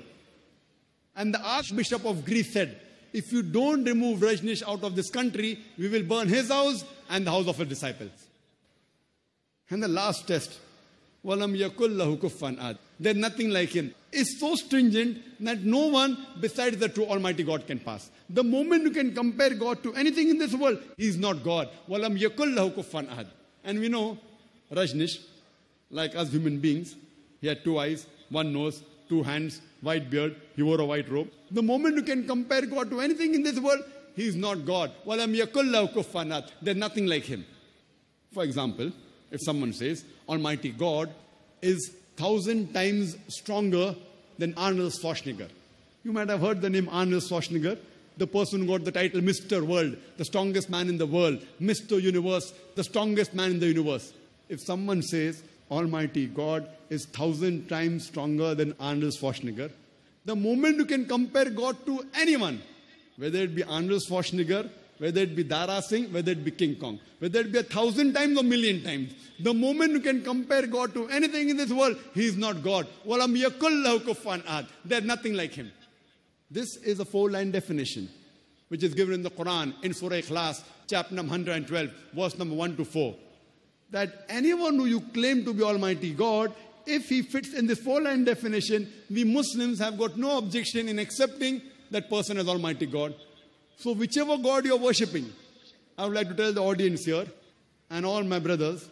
And the Archbishop of Greece said, if you don't remove Rajneesh out of this country, we will burn his house and the house of his disciples. And the last test, وَلَمْ يَكُلْ لَهُ كُفًّا أَحَدٌ. There's nothing like him. It's so stringent that no one besides the true Almighty God can pass. The moment you can compare God to anything in this world, He is not God. وَلَمْ يَكُلْ لَهُ كُفًّا أَحَدٌ. And we know Rajneesh, like us human beings, he had two eyes, one nose, two hands, white beard, he wore a white robe. The moment you can compare God to anything in this world, He is not God. وَلَمْ يَكُلْ لَهُ كُفًّا أَحَدٌ. There's nothing like Him. For example, if someone says, Almighty God is thousand times stronger than Arnold Schwarzenegger. You might have heard the name Arnold Schwarzenegger, the person who got the title Mister World, the strongest man in the world, Mister Universe, the strongest man in the universe. If someone says, Almighty God is thousand times stronger than Arnold Schwarzenegger, the moment you can compare God to anyone, whether it be Arnold Schwarzenegger, whether it be Dara Singh, whether it be King Kong, whether it be a thousand times or million times, the moment you can compare God to anything in this world, He is not God. وَلَمْ يَكُلْ لَهُ كُفًّا أَحَدٌ. There's nothing like Him. This is a four-line definition, which is given in the Quran, in Surah Ikhlas, chapter number one hundred twelve, verse number one to four. That anyone who you claim to be Almighty God, if he fits in this four-line definition, we Muslims have got no objection in accepting that person as Almighty God. So whichever God you're worshipping, I would like to tell the audience here, and all my brothers,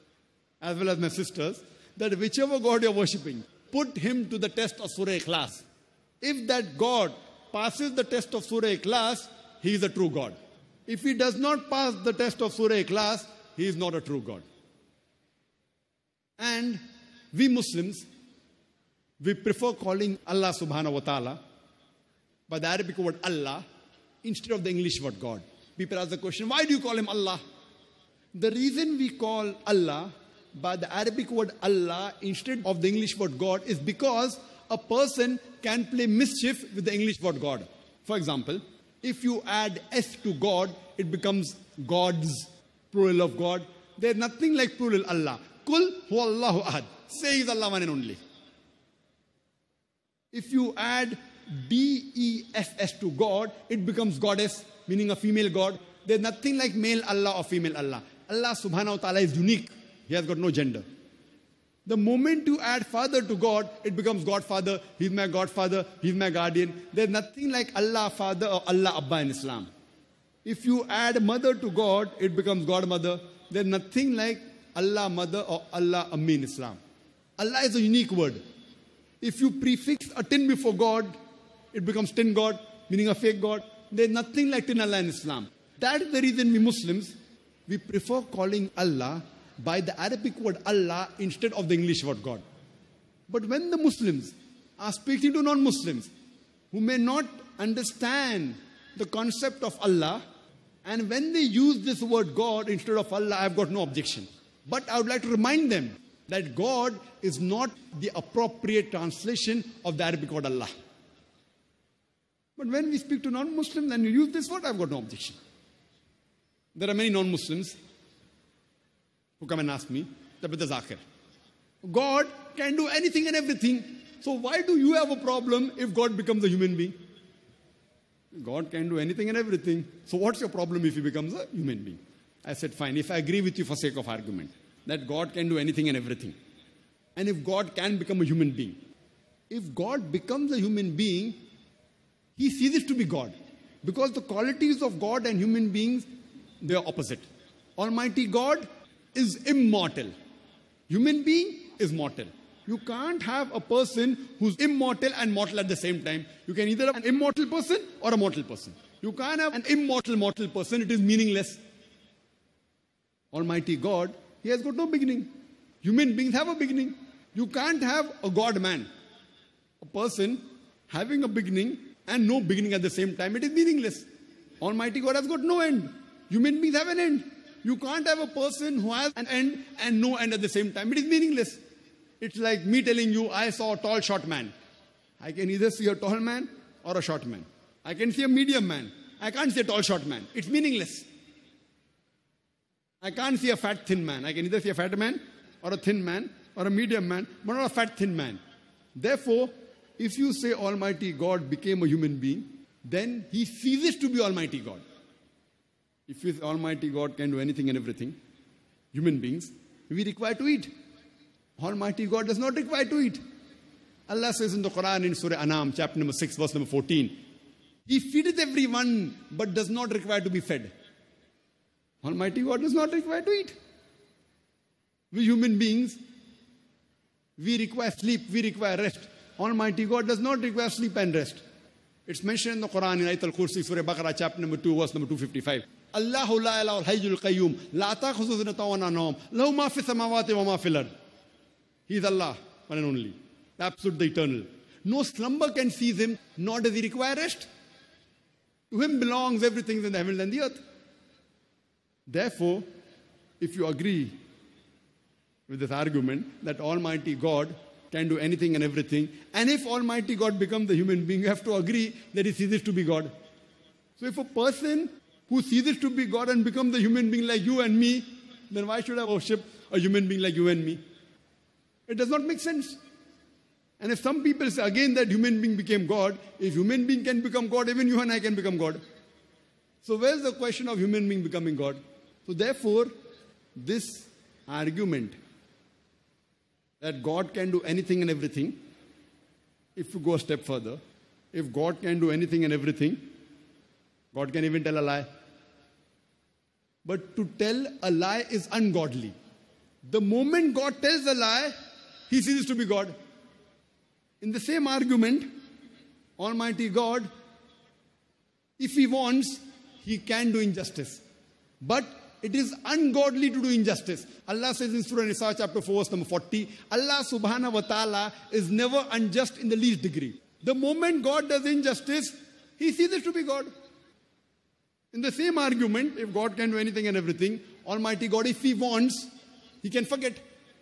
as well as my sisters, that whichever God you're worshipping, put him to the test of Surah Ikhlas. If that God passes the test of Surah Ikhlas, he is a true God. If he does not pass the test of Surah Ikhlas, he is not a true God. And we Muslims, we prefer calling Allah subhanahu wa ta'ala by the Arabic word Allah instead of the English word God. People ask the question, why do you call him Allah? The reason we call Allah by the Arabic word Allah instead of the English word God is because a person can play mischief with the English word God. For example, if you add S to God, it becomes gods, plural of God. There's nothing like plural Allah. Kul huwallahu ahad. Say is Allah one and only. If you add D E S S to God, it becomes goddess, meaning a female God. There's nothing like male Allah or female Allah. Allah subhanahu wa ta'ala is unique. He has got no gender. The moment you add father to God, it becomes Godfather. He's my Godfather. He's my guardian. There's nothing like Allah Father or Allah Abba in Islam. If you add mother to God, it becomes Godmother. There's nothing like Allah Mother or Allah Ammi in Islam. Allah is a unique word. If you prefix a tin before God, it becomes tin God, meaning a fake God. There's nothing like tin Allah in Islam. That is the reason we Muslims, we prefer calling Allah by the Arabic word Allah instead of the English word God. But when the Muslims are speaking to non-Muslims who may not understand the concept of Allah, and when they use this word God instead of Allah, I've got no objection. But I would like to remind them that God is not the appropriate translation of the Arabic word Allah. But when we speak to non-Muslims and you use this word, I've got no objection. There are many non-Muslims who come and ask me, Brother Zakir, God can do anything and everything. So why do you have a problem if God becomes a human being? God can do anything and everything. So what's your problem if he becomes a human being? I said, fine, if I agree with you for sake of argument, that God can do anything and everything, and if God can become a human being, if God becomes a human being, he ceases to be God. Because the qualities of God and human beings, they are opposite. Almighty God is immortal. Human being is mortal. You can't have a person who's immortal and mortal at the same time. You can either have an immortal person or a mortal person. You can't have an immortal mortal person. It is meaningless. Almighty God, he has got no beginning. Human beings have a beginning. You can't have a God-man, a person having a beginning and no beginning at the same time. It is meaningless. Almighty God has got no end. Human beings have an end. You can't have a person who has an end and no end at the same time. It is meaningless. It's like me telling you, I saw a tall, short man. I can either see a tall man or a short man. I can see a medium man. I can't see a tall, short man. It's meaningless. I can't see a fat, thin man. I can either see a fat man or a thin man or a medium man, but not a fat, thin man. Therefore, if you say Almighty God became a human being, then he ceases to be Almighty God. If his Almighty God can do anything and everything, human beings, we require to eat. Almighty God does not require to eat. Allah says in the Quran in Surah Anam, chapter number six, verse number fourteen, He feedeth everyone, but does not require to be fed. Almighty God does not require to eat. We human beings, we require sleep, we require rest. Almighty God does not require sleep and rest. It's mentioned in the Quran in Ayat al-Kursi, Surah Baqarah, chapter number two, verse number two fifty-five. Allahu la ilaha al-hayyul qayyum, la ta'khudhuhu sinatun wa la nawm, lahu ma fi samawati wa ma fil ard. He is Allah, one and only, the absolute, the eternal. No slumber can seize him, nor does he require rest. To him belongs everything in the heaven and the earth. Therefore, if you agree with this argument that Almighty God can do anything and everything, and if Almighty God becomes the human being, you have to agree that he ceases to be God. So if a person who ceases to be God and becomes the human being like you and me, then why should I worship a human being like you and me? It does not make sense. And if some people say again that human being became God, if human being can become God, even you and I can become God. So where's the question of human being becoming God? So therefore, this argument that God can do anything and everything, if you go a step further, if God can do anything and everything, God can even tell a lie. But to tell a lie is ungodly. The moment God tells a lie, he ceases to be God. In the same argument, Almighty God, if he wants, he can do injustice. But it is ungodly to do injustice. Allah says in Surah Nisa chapter four, verse number forty, Allah subhanahu wa ta'ala is never unjust in the least degree. The moment God does injustice, he ceases to be God. In the same argument, if God can do anything and everything, Almighty God, if he wants, he can forget.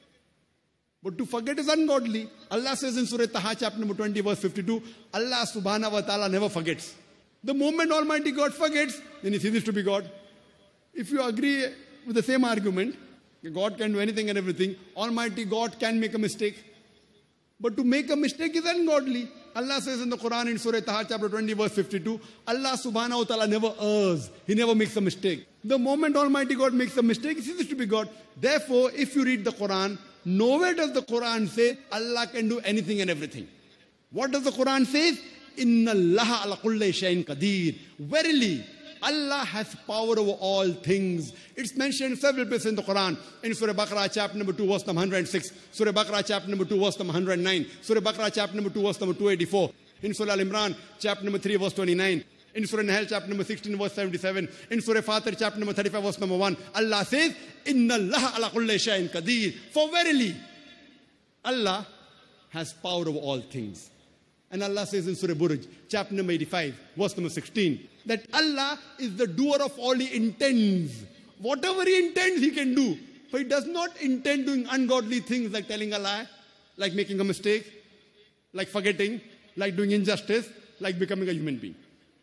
But to forget is ungodly. Allah says in Surah Taha chapter number twenty, verse fifty-two, Allah subhanahu wa ta'ala never forgets. The moment Almighty God forgets, then he ceases to be God. If you agree with the same argument, God can do anything and everything, Almighty God can make a mistake. But to make a mistake is ungodly. Allah says in the Quran in Surah Taha chapter twenty, verse fifty-two, Allah subhanahu wa ta'ala never errs. He never makes a mistake. The moment Almighty God makes a mistake, he ceases to be God. Therefore, if you read the Quran, nowhere does the Quran say Allah can do anything and everything. What does the Quran say? Inna Allah ala kulli shay'in qadir. Verily, Allah has power over all things. It's mentioned in several places in the Quran. In Surah Baqarah chapter number two, verse number one hundred six. Surah Baqarah chapter number two, verse number one hundred nine. Surah Baqarah chapter number two, verse number two eighty-four. In Surah Al-Imran chapter number three, verse twenty-nine. In Surah Nahl chapter number sixteen, verse seventy-seven. In Surah Fatir chapter number thirty-five, verse number one. Allah says, Inna Allah ala kulli shay'in qadir. For verily, Allah has power over all things. And Allah says in Surah Buruj, chapter number eighty-five, verse number sixteen, that Allah is the doer of all he intends. Whatever he intends, he can do. But he does not intend doing ungodly things like telling a lie, like making a mistake, like forgetting, like doing injustice, like becoming a human being.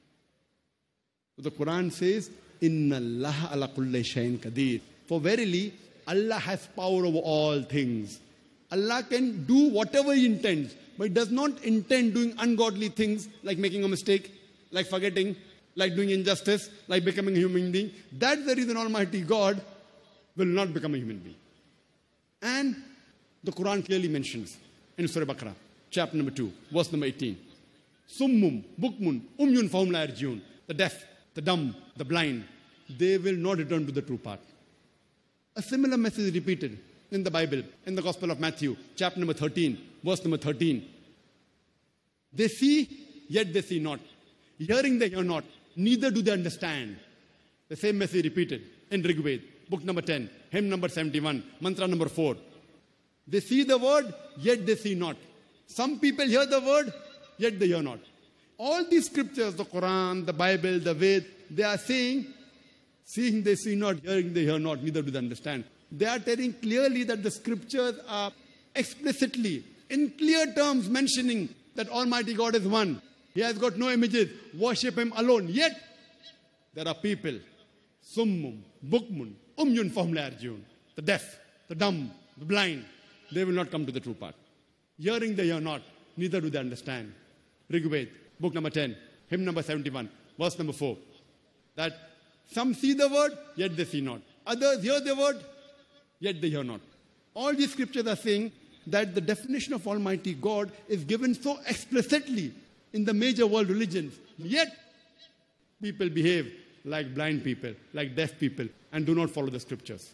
So the Quran says, Inna Allah ala kulli shay'in qadir. For verily, Allah has power over all things. Allah can do whatever he intends, but he does not intend doing ungodly things like making a mistake, like forgetting, like doing injustice, like becoming a human being. That's the reason Almighty God will not become a human being. And the Quran clearly mentions in Surah Baqarah, chapter number two, verse number eighteen, Summum, Bukmun, Umyun Fahum La Yarjiun. The deaf, the dumb, the blind, they will not return to the true path. A similar message is repeated in the Bible, in the Gospel of Matthew, chapter number thirteen, verse number thirteen. They see, yet they see not. Hearing they hear not, neither do they understand. The same message repeated in Rig Veda, book number ten, hymn number seventy-one, mantra number four. They see the word, yet they see not. Some people hear the word, yet they hear not. All these scriptures, the Quran, the Bible, the Ved, they are saying, seeing they see not, hearing they hear not, neither do they understand. They are telling clearly that the scriptures are explicitly, in clear terms, mentioning that Almighty God is one. He has got no images. Worship Him alone. Yet, there are people, summum, bukmun, umyun fahum la yarjiun, the deaf, the dumb, the blind, they will not come to the true path. Hearing they hear not, neither do they understand. Rigved, book number ten, hymn number seventy-one, verse number four. That some see the word, yet they see not. Others hear the word, yet they hear not. All these scriptures are saying that the definition of Almighty God is given so explicitly in the major world religions. Yet, people behave like blind people, like deaf people, and do not follow the scriptures.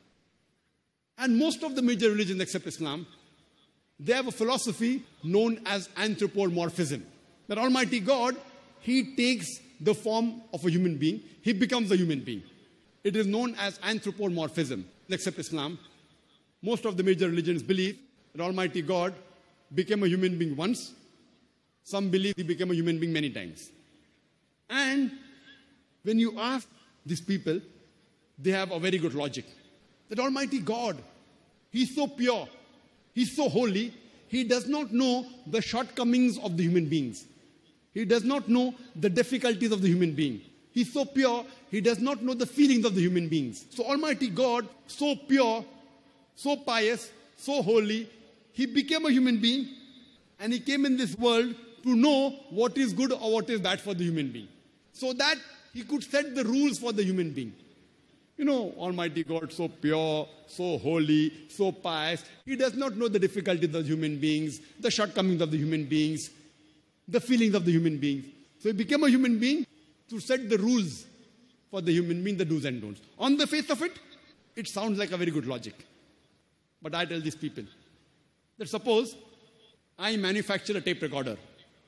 And most of the major religions except Islam, they have a philosophy known as anthropomorphism. That Almighty God, He takes the form of a human being. He becomes a human being. It is known as anthropomorphism, except Islam. Most of the major religions believe that Almighty God became a human being once. Some believe He became a human being many times. And when you ask these people, they have a very good logic. That Almighty God, He's so pure, He's so holy, He does not know the shortcomings of the human beings. He does not know the difficulties of the human being. He's so pure, He does not know the feelings of the human beings. So Almighty God, so pure, so pious, so holy, He became a human being and He came in this world to know what is good or what is bad for the human being. So that He could set the rules for the human being. You know, Almighty God, so pure, so holy, so pious. He does not know the difficulties of human beings, the shortcomings of the human beings, the feelings of the human beings. So He became a human being to set the rules for the human being, the do's and don'ts. On the face of it, it sounds like a very good logic. But I tell these people that suppose I manufacture a tape recorder.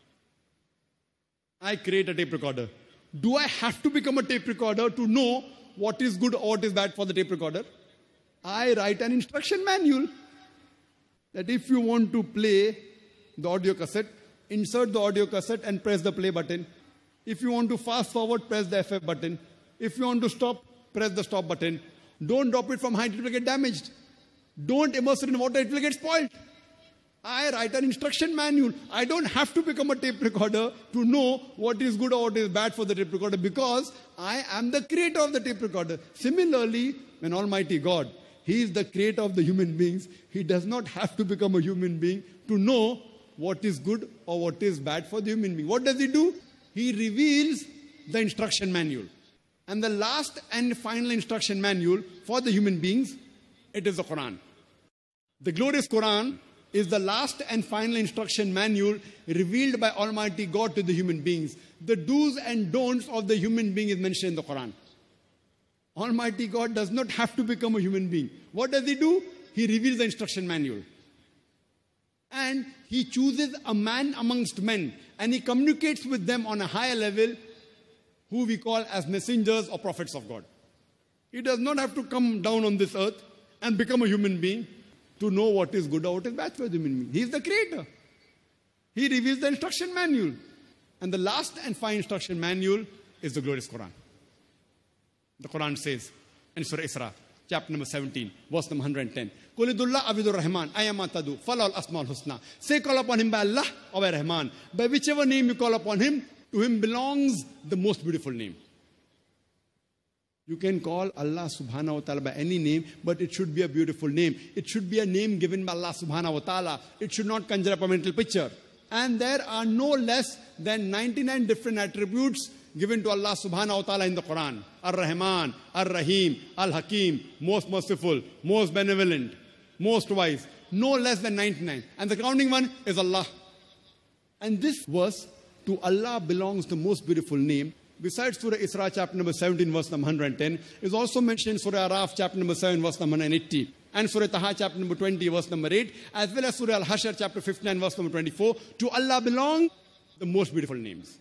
I create a tape recorder. Do I have to become a tape recorder to know what is good or what is bad for the tape recorder? I write an instruction manual that if you want to play the audio cassette, insert the audio cassette and press the play button. If you want to fast forward, press the F F button. If you want to stop, press the stop button. Don't drop it from height, it will get damaged. Don't immerse it in water, it will get spoiled. I write an instruction manual. I don't have to become a tape recorder to know what is good or what is bad for the tape recorder because I am the creator of the tape recorder. Similarly, when Almighty God, He is the creator of the human beings, He does not have to become a human being to know what is good or what is bad for the human being. What does He do? He reveals the instruction manual. And the last and final instruction manual for the human beings, it is the Quran. The glorious Quran is the last and final instruction manual revealed by Almighty God to the human beings. The do's and don'ts of the human being is mentioned in the Quran. Almighty God does not have to become a human being. What does He do? He reveals the instruction manual. And He chooses a man amongst men and He communicates with them on a higher level who we call as messengers or prophets of God. He does not have to come down on this earth and become a human being to know what is good or what is bad for the human being. He is the creator. He reveals the instruction manual. And the last and final instruction manual is the glorious Quran. The Quran says in Surah Isra, chapter number seventeen, verse number one hundred ten, Qulidullah abidur Rahman, ayama tadu, falal asmaul husna. Say call upon Him by Allah or by Rahman. By whichever name you call upon Him, to Him belongs the most beautiful name. You can call Allah subhanahu wa ta'ala by any name, but it should be a beautiful name. It should be a name given by Allah subhanahu wa ta'ala. It should not conjure up a mental picture. And there are no less than ninety-nine different attributes given to Allah subhanahu wa ta'ala in the Quran. Ar-Rahman, Ar-Rahim, Al-Hakim, most merciful, most benevolent, most wise. No less than ninety-nine. And the counting one is Allah. And this verse, to Allah belongs the most beautiful name. Besides Surah Isra, chapter number seventeen, verse number one hundred ten, is also mentioned in Surah Araf, chapter number seven, verse number one hundred eighty, and Surah Taha, chapter number twenty, verse number eight, as well as Surah Al-Hashr, chapter fifty-nine, verse number twenty-four. To Allah belong the most beautiful names.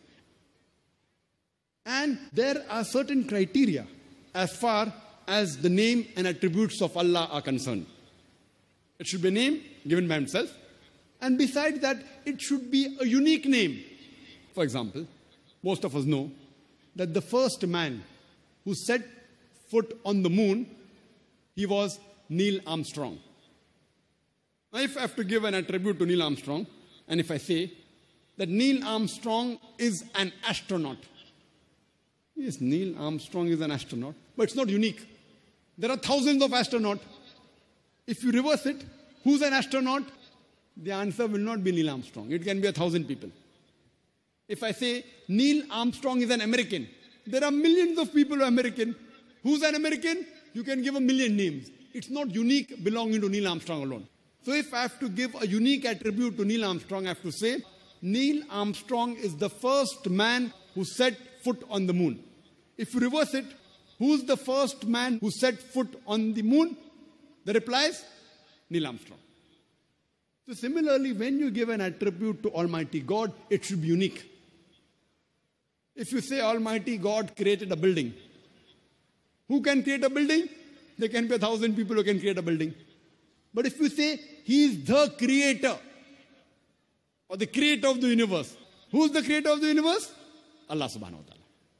And there are certain criteria as far as the name and attributes of Allah are concerned. It should be a name given by himself. And besides that, it should be a unique name. For example, most of us know that the first man who set foot on the moon, he was Neil Armstrong. Now, if I have to give an attribute to Neil Armstrong, and if I say that Neil Armstrong is an astronaut. Yes, Neil Armstrong is an astronaut, but it's not unique. There are thousands of astronauts. If you reverse it, who's an astronaut? The answer will not be Neil Armstrong. It can be a thousand people. If I say Neil Armstrong is an American, there are millions of people who are American. Who's an American? You can give a million names. It's not unique belonging to Neil Armstrong alone. So if I have to give a unique attribute to Neil Armstrong, I have to say Neil Armstrong is the first man who set foot on the moon. If you reverse it, who's the first man who set foot on the moon? The reply is Neil Armstrong. So similarly, when you give an attribute to Almighty God, it should be unique. If you say Almighty God created a building, who can create a building? There can be a thousand people who can create a building. But if you say He is the creator, or the creator of the universe, who's the creator of the universe? Allah subhanahu wa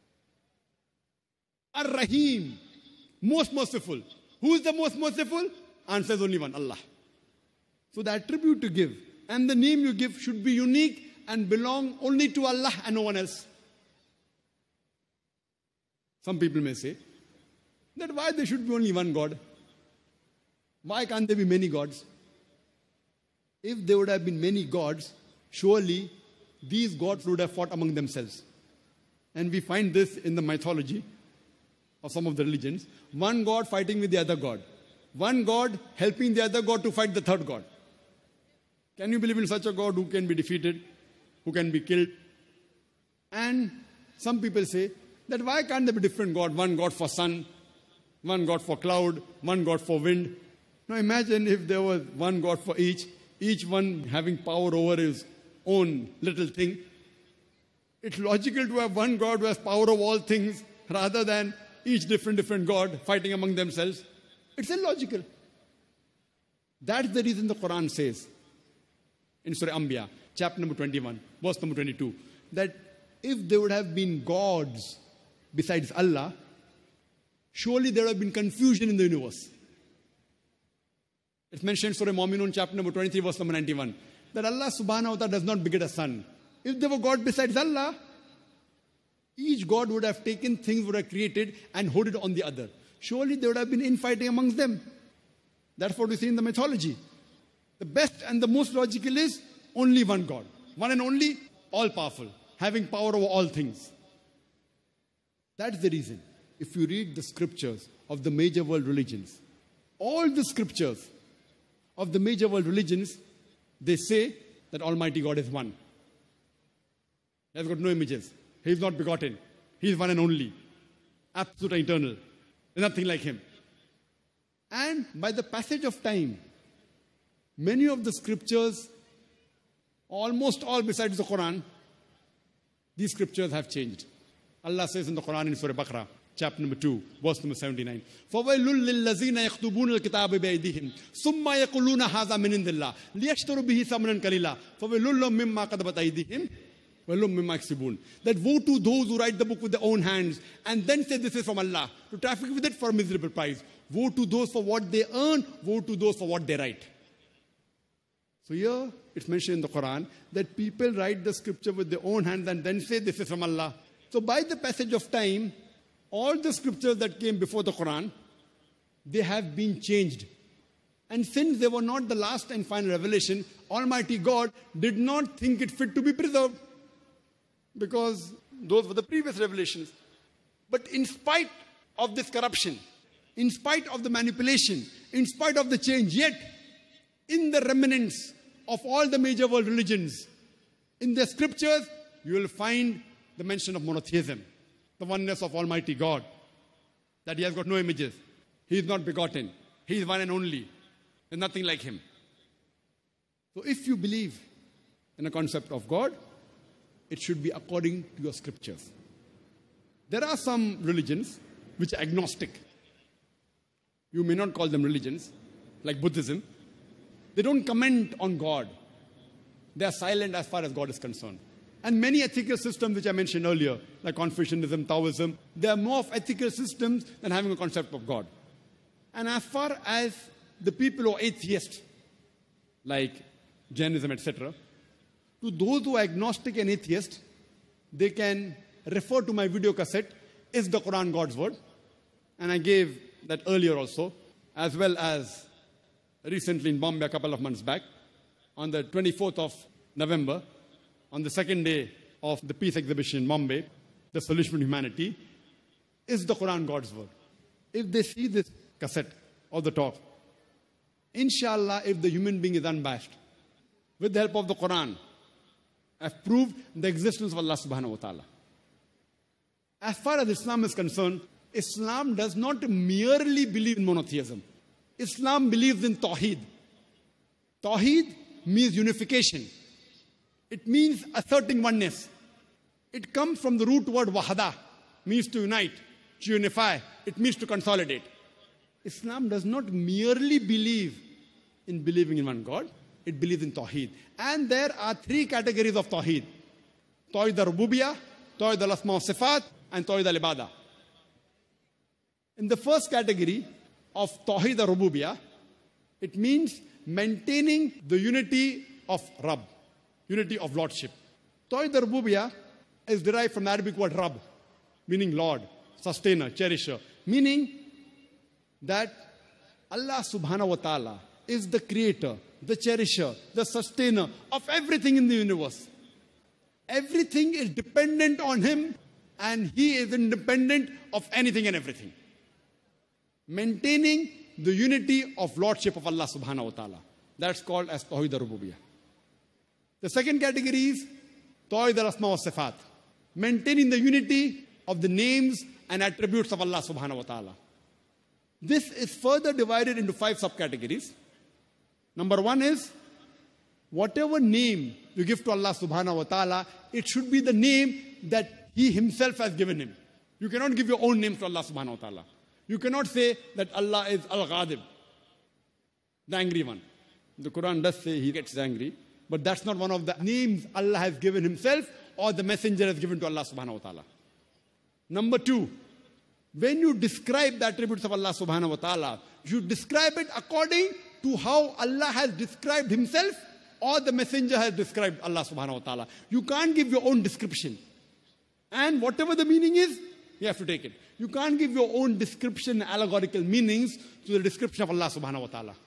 ta'ala. Ar-Rahim, most merciful. Who is the most merciful? Answer is only one, Allah. So the attribute to give and the name you give should be unique and belong only to Allah and no one else. Some people may say that why there should be only one God? Why can't there be many gods? If there would have been many gods, surely these gods would have fought among themselves. And we find this in the mythology of some of the religions. One god fighting with the other god. One god helping the other god to fight the third god. Can you believe in such a God who can be defeated, who can be killed? And some people say that why can't there be different God? One God for sun, one God for cloud, one God for wind. Now imagine if there was one God for each, each one having power over his own little thing. It's logical to have one God who has power over all things rather than each different, different God fighting among themselves. It's illogical. That's the reason the Quran says in Surah Anbiya, chapter number twenty-one, verse number twenty-two, that if there would have been gods besides Allah, surely there would have been confusion in the universe. It's mentioned in Surah Mu'minun, chapter number twenty-three, verse number ninety-one, that Allah subhanahu wa ta'ala does not beget a son. If there were God besides Allah, each God would have taken things would have created and hoarded on the other. Surely there would have been infighting amongst them. That's what we see in the mythology. The best and the most logical is only one God. One and only, all-powerful, having power over all things. That's the reason. If you read the scriptures of the major world religions, all the scriptures of the major world religions, they say that Almighty God is one. He has got no images. He is not begotten. He is one and only. Absolute and eternal. There's nothing like Him. And by the passage of time, many of the scriptures, almost all besides the Quran, these scriptures have changed. Allah says in the Quran in Surah Baqarah, chapter number two, verse number seventy-nine, فَوَيْلٌ لِلَّذِينَ يَكْتُبُونَ الْكِتَابَ بِأَيْدِيهِمْ ثُمَّ يَقُولُونَ هَذَا مِنْ عِنْدِ اللَّهِ لِيَشْتَرُوا بِهِ ثَمَنًا قَلِيلًا فَوَيْلٌ لَهُم مِّمَّا كَتَبَتْ أَيْدِيهِمْ وَيْلٌ مِّمَّا يَكْسِبُونَ. That woe to those who write the book with their own hands and then say this is from Allah, to traffic with it for a miserable price. Woe to those for what they earn, woe to those for what they write. So here it's mentioned in the Quran that people write the scripture with their own hands and then say this is from Allah. So by the passage of time, all the scriptures that came before the Quran, they have been changed. And since they were not the last and final revelation, Almighty God did not think it fit to be preserved, because those were the previous revelations. But in spite of this corruption, in spite of the manipulation, in spite of the change, yet in the remnants of all the major world religions, in the scriptures, you will find the mention of monotheism, the oneness of Almighty God, that He has got no images. He is not begotten. He is one and only. There's nothing like Him. So if you believe in a concept of God, it should be according to your scriptures. There are some religions which are agnostic. You may not call them religions, like Buddhism. They don't comment on God. They are silent as far as God is concerned. And many ethical systems which I mentioned earlier, like Confucianism, Taoism, they are more of ethical systems than having a concept of God. And as far as the people who are atheists, like Jainism, et cetera, to those who are agnostic and atheist, they can refer to my video cassette, Is the Quran God's Word? And I gave that earlier also, as well as recently in Bombay a couple of months back, on the twenty-fourth of November, on the second day of the peace exhibition in Bombay, The Solution for Humanity, Is the Quran God's Word? If they see this cassette or the talk, inshallah, if the human being is unbiased, with the help of the Quran, I've proved the existence of Allah subhanahu wa ta'ala. As far as Islam is concerned, Islam does not merely believe in monotheism. Islam believes in Tawheed. Tawheed means unification. It means asserting oneness. It comes from the root word wahada, means to unite, to unify. It means to consolidate. Islam does not merely believe in believing in one God. It believes in Tawheed. And there are three categories of Tawheed. Tawheed al-Rububiyyah, Tawheed al-Asma wa Sifat, and Tawheed al-Ibadah. In the first category of Tawheed al-Rububiyyah, it means maintaining the unity of Rabb, unity of Lordship. Tawheed al-Rububiyyah is derived from the Arabic word Rabb, meaning Lord, sustainer, cherisher, meaning that Allah subhanahu wa ta'ala is the creator, the cherisher, the sustainer of everything in the universe. Everything is dependent on Him, and He is independent of anything and everything. Maintaining the unity of Lordship of Allah subhanahu wa ta'ala. That's called as Tawheed al-Rububiyyah. The second category is Tawheed al-Asma wa Sifat. Maintaining the unity of the names and attributes of Allah subhanahu wa ta'ala. This is further divided into five subcategories. Number one is, whatever name you give to Allah subhanahu wa ta'ala, it should be the name that He Himself has given Him. You cannot give your own name to Allah subhanahu wa ta'ala. You cannot say that Allah is Al-Ghadib, the angry one. The Quran does say He gets angry, but that's not one of the names Allah has given Himself or the messenger has given to Allah subhanahu wa ta'ala. Number two, when you describe the attributes of Allah subhanahu wa ta'ala, you describe it according to how Allah has described Himself or the messenger has described Allah subhanahu wa ta'ala. You can't give your own description. And whatever the meaning is, you have to take it. You can't give your own description, allegorical meanings to the description of Allah subhanahu wa ta'ala.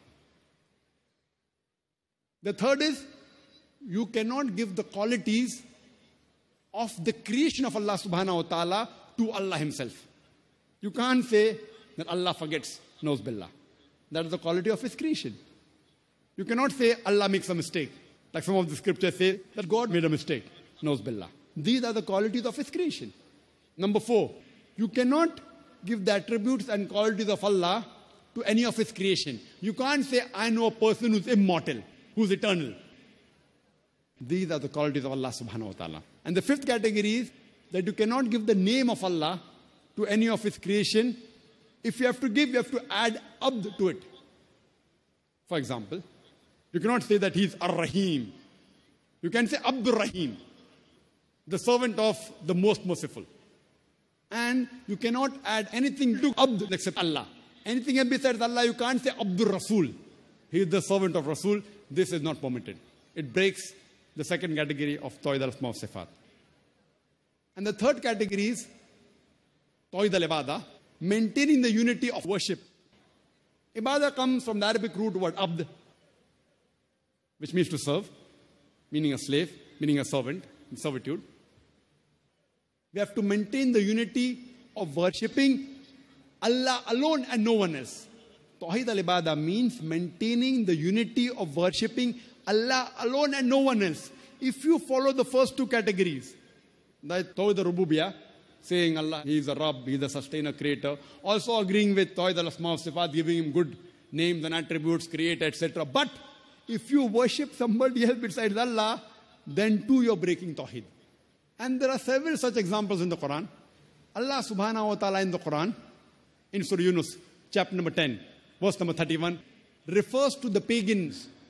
The third is, you cannot give the qualities of the creation of Allah subhanahu wa ta'ala to Allah Himself. You can't say that Allah forgets, knows billah. That is the quality of His creation. You cannot say Allah makes a mistake. Like some of the scriptures say that God made a mistake, knows billah. These are the qualities of His creation. Number four, you cannot give the attributes and qualities of Allah to any of His creation. You can't say, I know a person who's immortal, who's eternal. These are the qualities of Allah subhanahu wa ta'ala. And the fifth category is that you cannot give the name of Allah to any of His creation. If you have to give, you have to add abd to it. For example, you cannot say that He's Ar-Rahim. You can say Abdur Rahim, the servant of the most merciful. And you cannot add anything to abd except Allah. Anything besides Allah, you can't say Abdur Rasul. He is the servant of Rasul. This is not permitted. It breaks the second category of Tawheed al-Asma wa Sifat. And the third category is Tawheed al-Ibadah, maintaining the unity of worship. Ibadah comes from the Arabic root word abd, which means to serve, meaning a slave, meaning a servant, in servitude. We have to maintain the unity of worshipping Allah alone and no one else. Tawheed al-Ibadah means maintaining the unity of worshipping Allah alone and no one else. If you follow the first two categories, that Tawheed al-Rububiyyah, saying Allah, He is a Rabb, He is a sustainer, creator, also agreeing with Tawheed al-Asma wa Sifat, giving Him good names and attributes, creator, et cetera. But if you worship somebody else besides Allah, then too you're breaking Tawheed. And there are several such examples in the Quran. Allah subhanahu wa ta'ala in the Quran, in Surah Yunus, chapter number ten, verse number thirty-one, refers to the pagans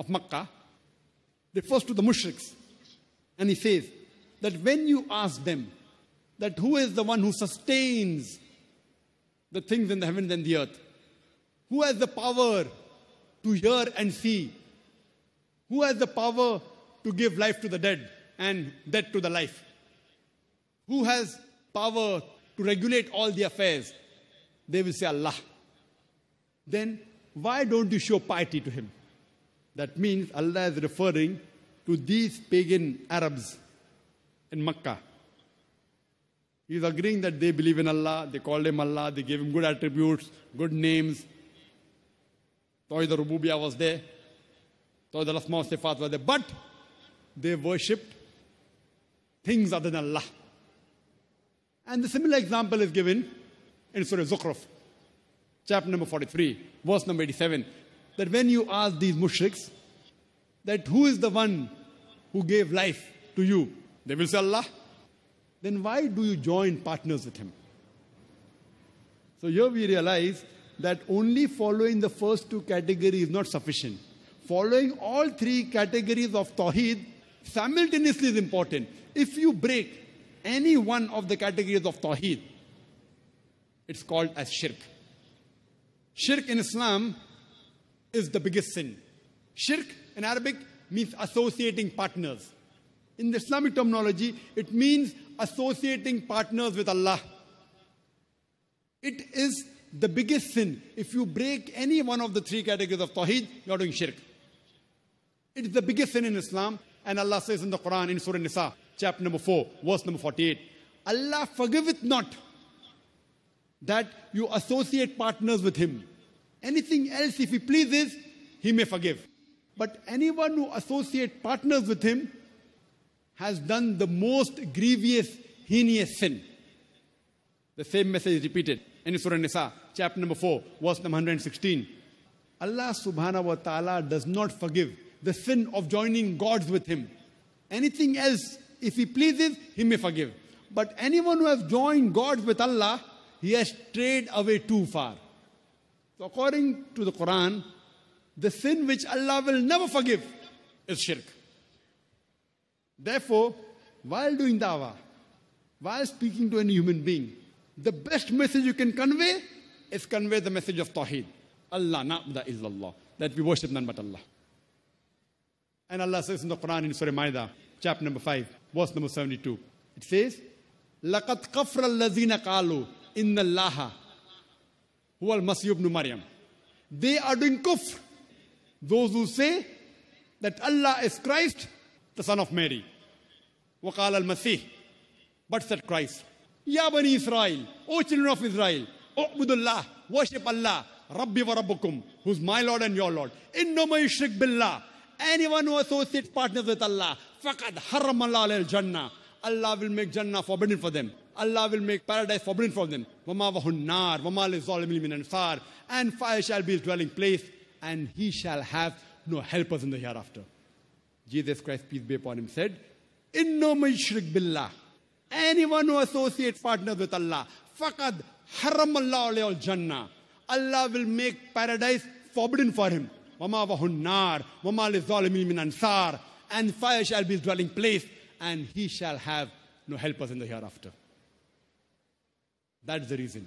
of Makkah, refers to the mushriks. And he says that when you ask them that who is the one who sustains the things in the heavens and the earth, who has the power to hear and see, who has the power to give life to the dead and death to the life, who has power to regulate all the affairs, they will say Allah. Then why don't you show piety to him? That means Allah is referring to these pagan Arabs in Makkah. He is agreeing that they believe in Allah, they called him Allah, they gave him good attributes, good names. Tawhid al-Rububiyah was there, Tawhid al-Asma wa Sifat was there, but they worshipped things other than Allah. And the similar example is given in Surah Zukhruf, chapter number forty-three, verse number eighty-seven, that when you ask these mushriks that who is the one who gave life to you, they will say Allah. Then why do you join partners with him? So here we realize that only following the first two categories is not sufficient. Following all three categories of Tawheed simultaneously is important. If you break any one of the categories of Tawheed, it's called as shirk. Shirk in Islam is the biggest sin. Shirk in Arabic means associating partners. In the Islamic terminology, it means associating partners with Allah. It is the biggest sin. If you break any one of the three categories of Tawheed, you are doing shirk. It is the biggest sin in Islam. And Allah says in the Quran, in Surah Nisa, chapter number four, verse number forty-eight, Allah forgiveth not that you associate partners with him. Anything else, if he pleases, he may forgive. But anyone who associates partners with him has done the most grievous, heinous sin. The same message is repeated in Surah Nisa, chapter number four, verse number one hundred sixteen. Allah subhanahu wa ta'ala does not forgive the sin of joining gods with him. Anything else, if he pleases, he may forgive. But anyone who has joined gods with Allah, he has strayed away too far. So according to the Quran, the sin which Allah will never forgive is shirk. Therefore, while doing dawah, while speaking to any human being, the best message you can convey is convey the message of Tawheed. Allah na'budu illallah. That we worship none but Allah. And Allah says in the Quran in Surah Ma'idah, chapter number five, verse number seventy-two. It says, لَقَدْ قَفْرَ الَّذِينَ قَالُوا إِنَّ اللَّهَ هُوَ الْمَسِيحُ ابْنُ مَرْيَمَ. They are doing kufr. Those who say that Allah is Christ, the son of Mary. وَقَالَ الْمَسِيحُ. But said Christ, Ya Bani Israel, O children of Israel, U'budullah, worship Allah, Rabbi wa Rabbukum, who's my Lord and your Lord. Inno ma yushrik billah. Anyone who associates partners with Allah, faqad haram Allah al-Jannah. Allah will make Jannah forbidden for them. Allah will make paradise forbidden for them. وَمَا وَهُ النَّارِ وَمَا لِلظَّالِمِينَ مِنْ أَنصَارٍ. And fire shall be his dwelling place, and he shall have no helpers in the hereafter. Jesus Christ, peace be upon him, said, Inno ma yushrik billah. Anyone who associates partners with Allah, faqad haram Allah al-Jannah. Allah will make paradise forbidden for him. وَمَا وَهُ النَّارِ وَمَا لِلظَّالِمِينَ مِنْ أَنصَارٍ. And fire shall be his dwelling place, and he shall have no helpers in the hereafter. That's the reason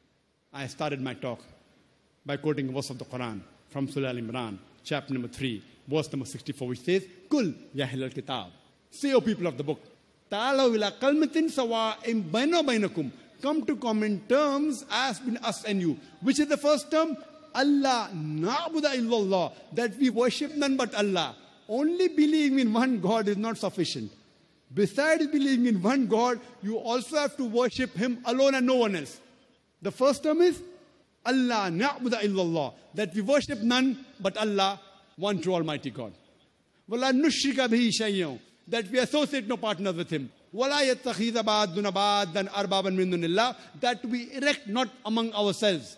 I started my talk by quoting a verse of the Quran from Surah Al-Imran, chapter number three, verse number sixty-four, which says, Kul ya ahlal kitab. Say, O people of the book, Ta'alaw ila kalmatin sawa'in bayna baynakum. Come to common terms as between us and you. Which is the first term? Allah na'budu illallah. That we worship none but Allah. Only believing in one God is not sufficient. Besides believing in one God, you also have to worship him alone and no one else. The first term is Allah na'budu illallah. That we worship none but Allah, one true Almighty God. Wala nushrika bihi shay'un. That we associate no partners with him. Wala yattakhidha ba'duna ba'dan arbaban min dunillah. That we erect not among ourselves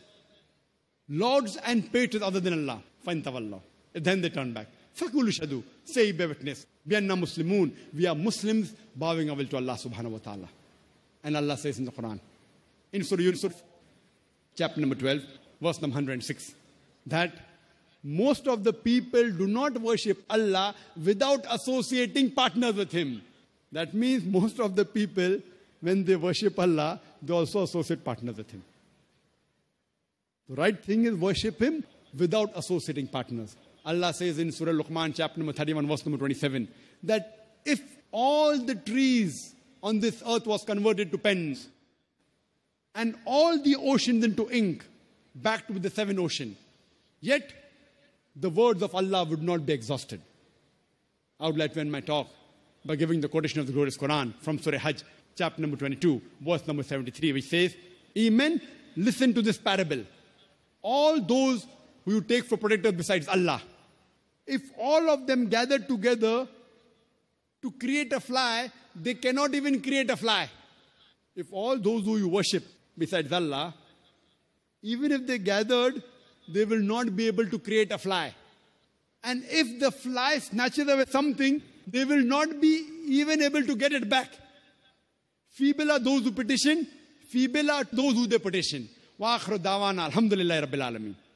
lords and patrons other than Allah. Fain tawallah. Then they turn back. Fakulu shadu. Say, bear witness. We are Muslimun. We are Muslims bowing our will to Allah subhanahu wa ta'ala. And Allah says in the Quran, in Surah Yusuf, chapter number twelve, verse number one hundred six, that most of the people do not worship Allah without associating partners with Him. That means most of the people, when they worship Allah, they also associate partners with Him. The right thing is worship Him without associating partners. Allah says in Surah Luqman, chapter number thirty-one, verse number twenty-seven, that if all the trees on this earth was converted to pens, and all the oceans into ink, backed with the seven oceans, yet the words of Allah would not be exhausted. I would like to end my talk by giving the quotation of the glorious Quran from Surah Hajj, chapter number twenty-two, verse number seventy-three, which says, Amen, listen to this parable. All those who you take for protectors besides Allah, if all of them gather together to create a fly, they cannot even create a fly. If all those who you worship besides Allah, even if they gathered, they will not be able to create a fly. And if the fly snatches away something, they will not be even able to get it back. Feeble are those who petition, feeble are those who they petition. Wa akhiru dawana alhamdulillahi rabbil alameen.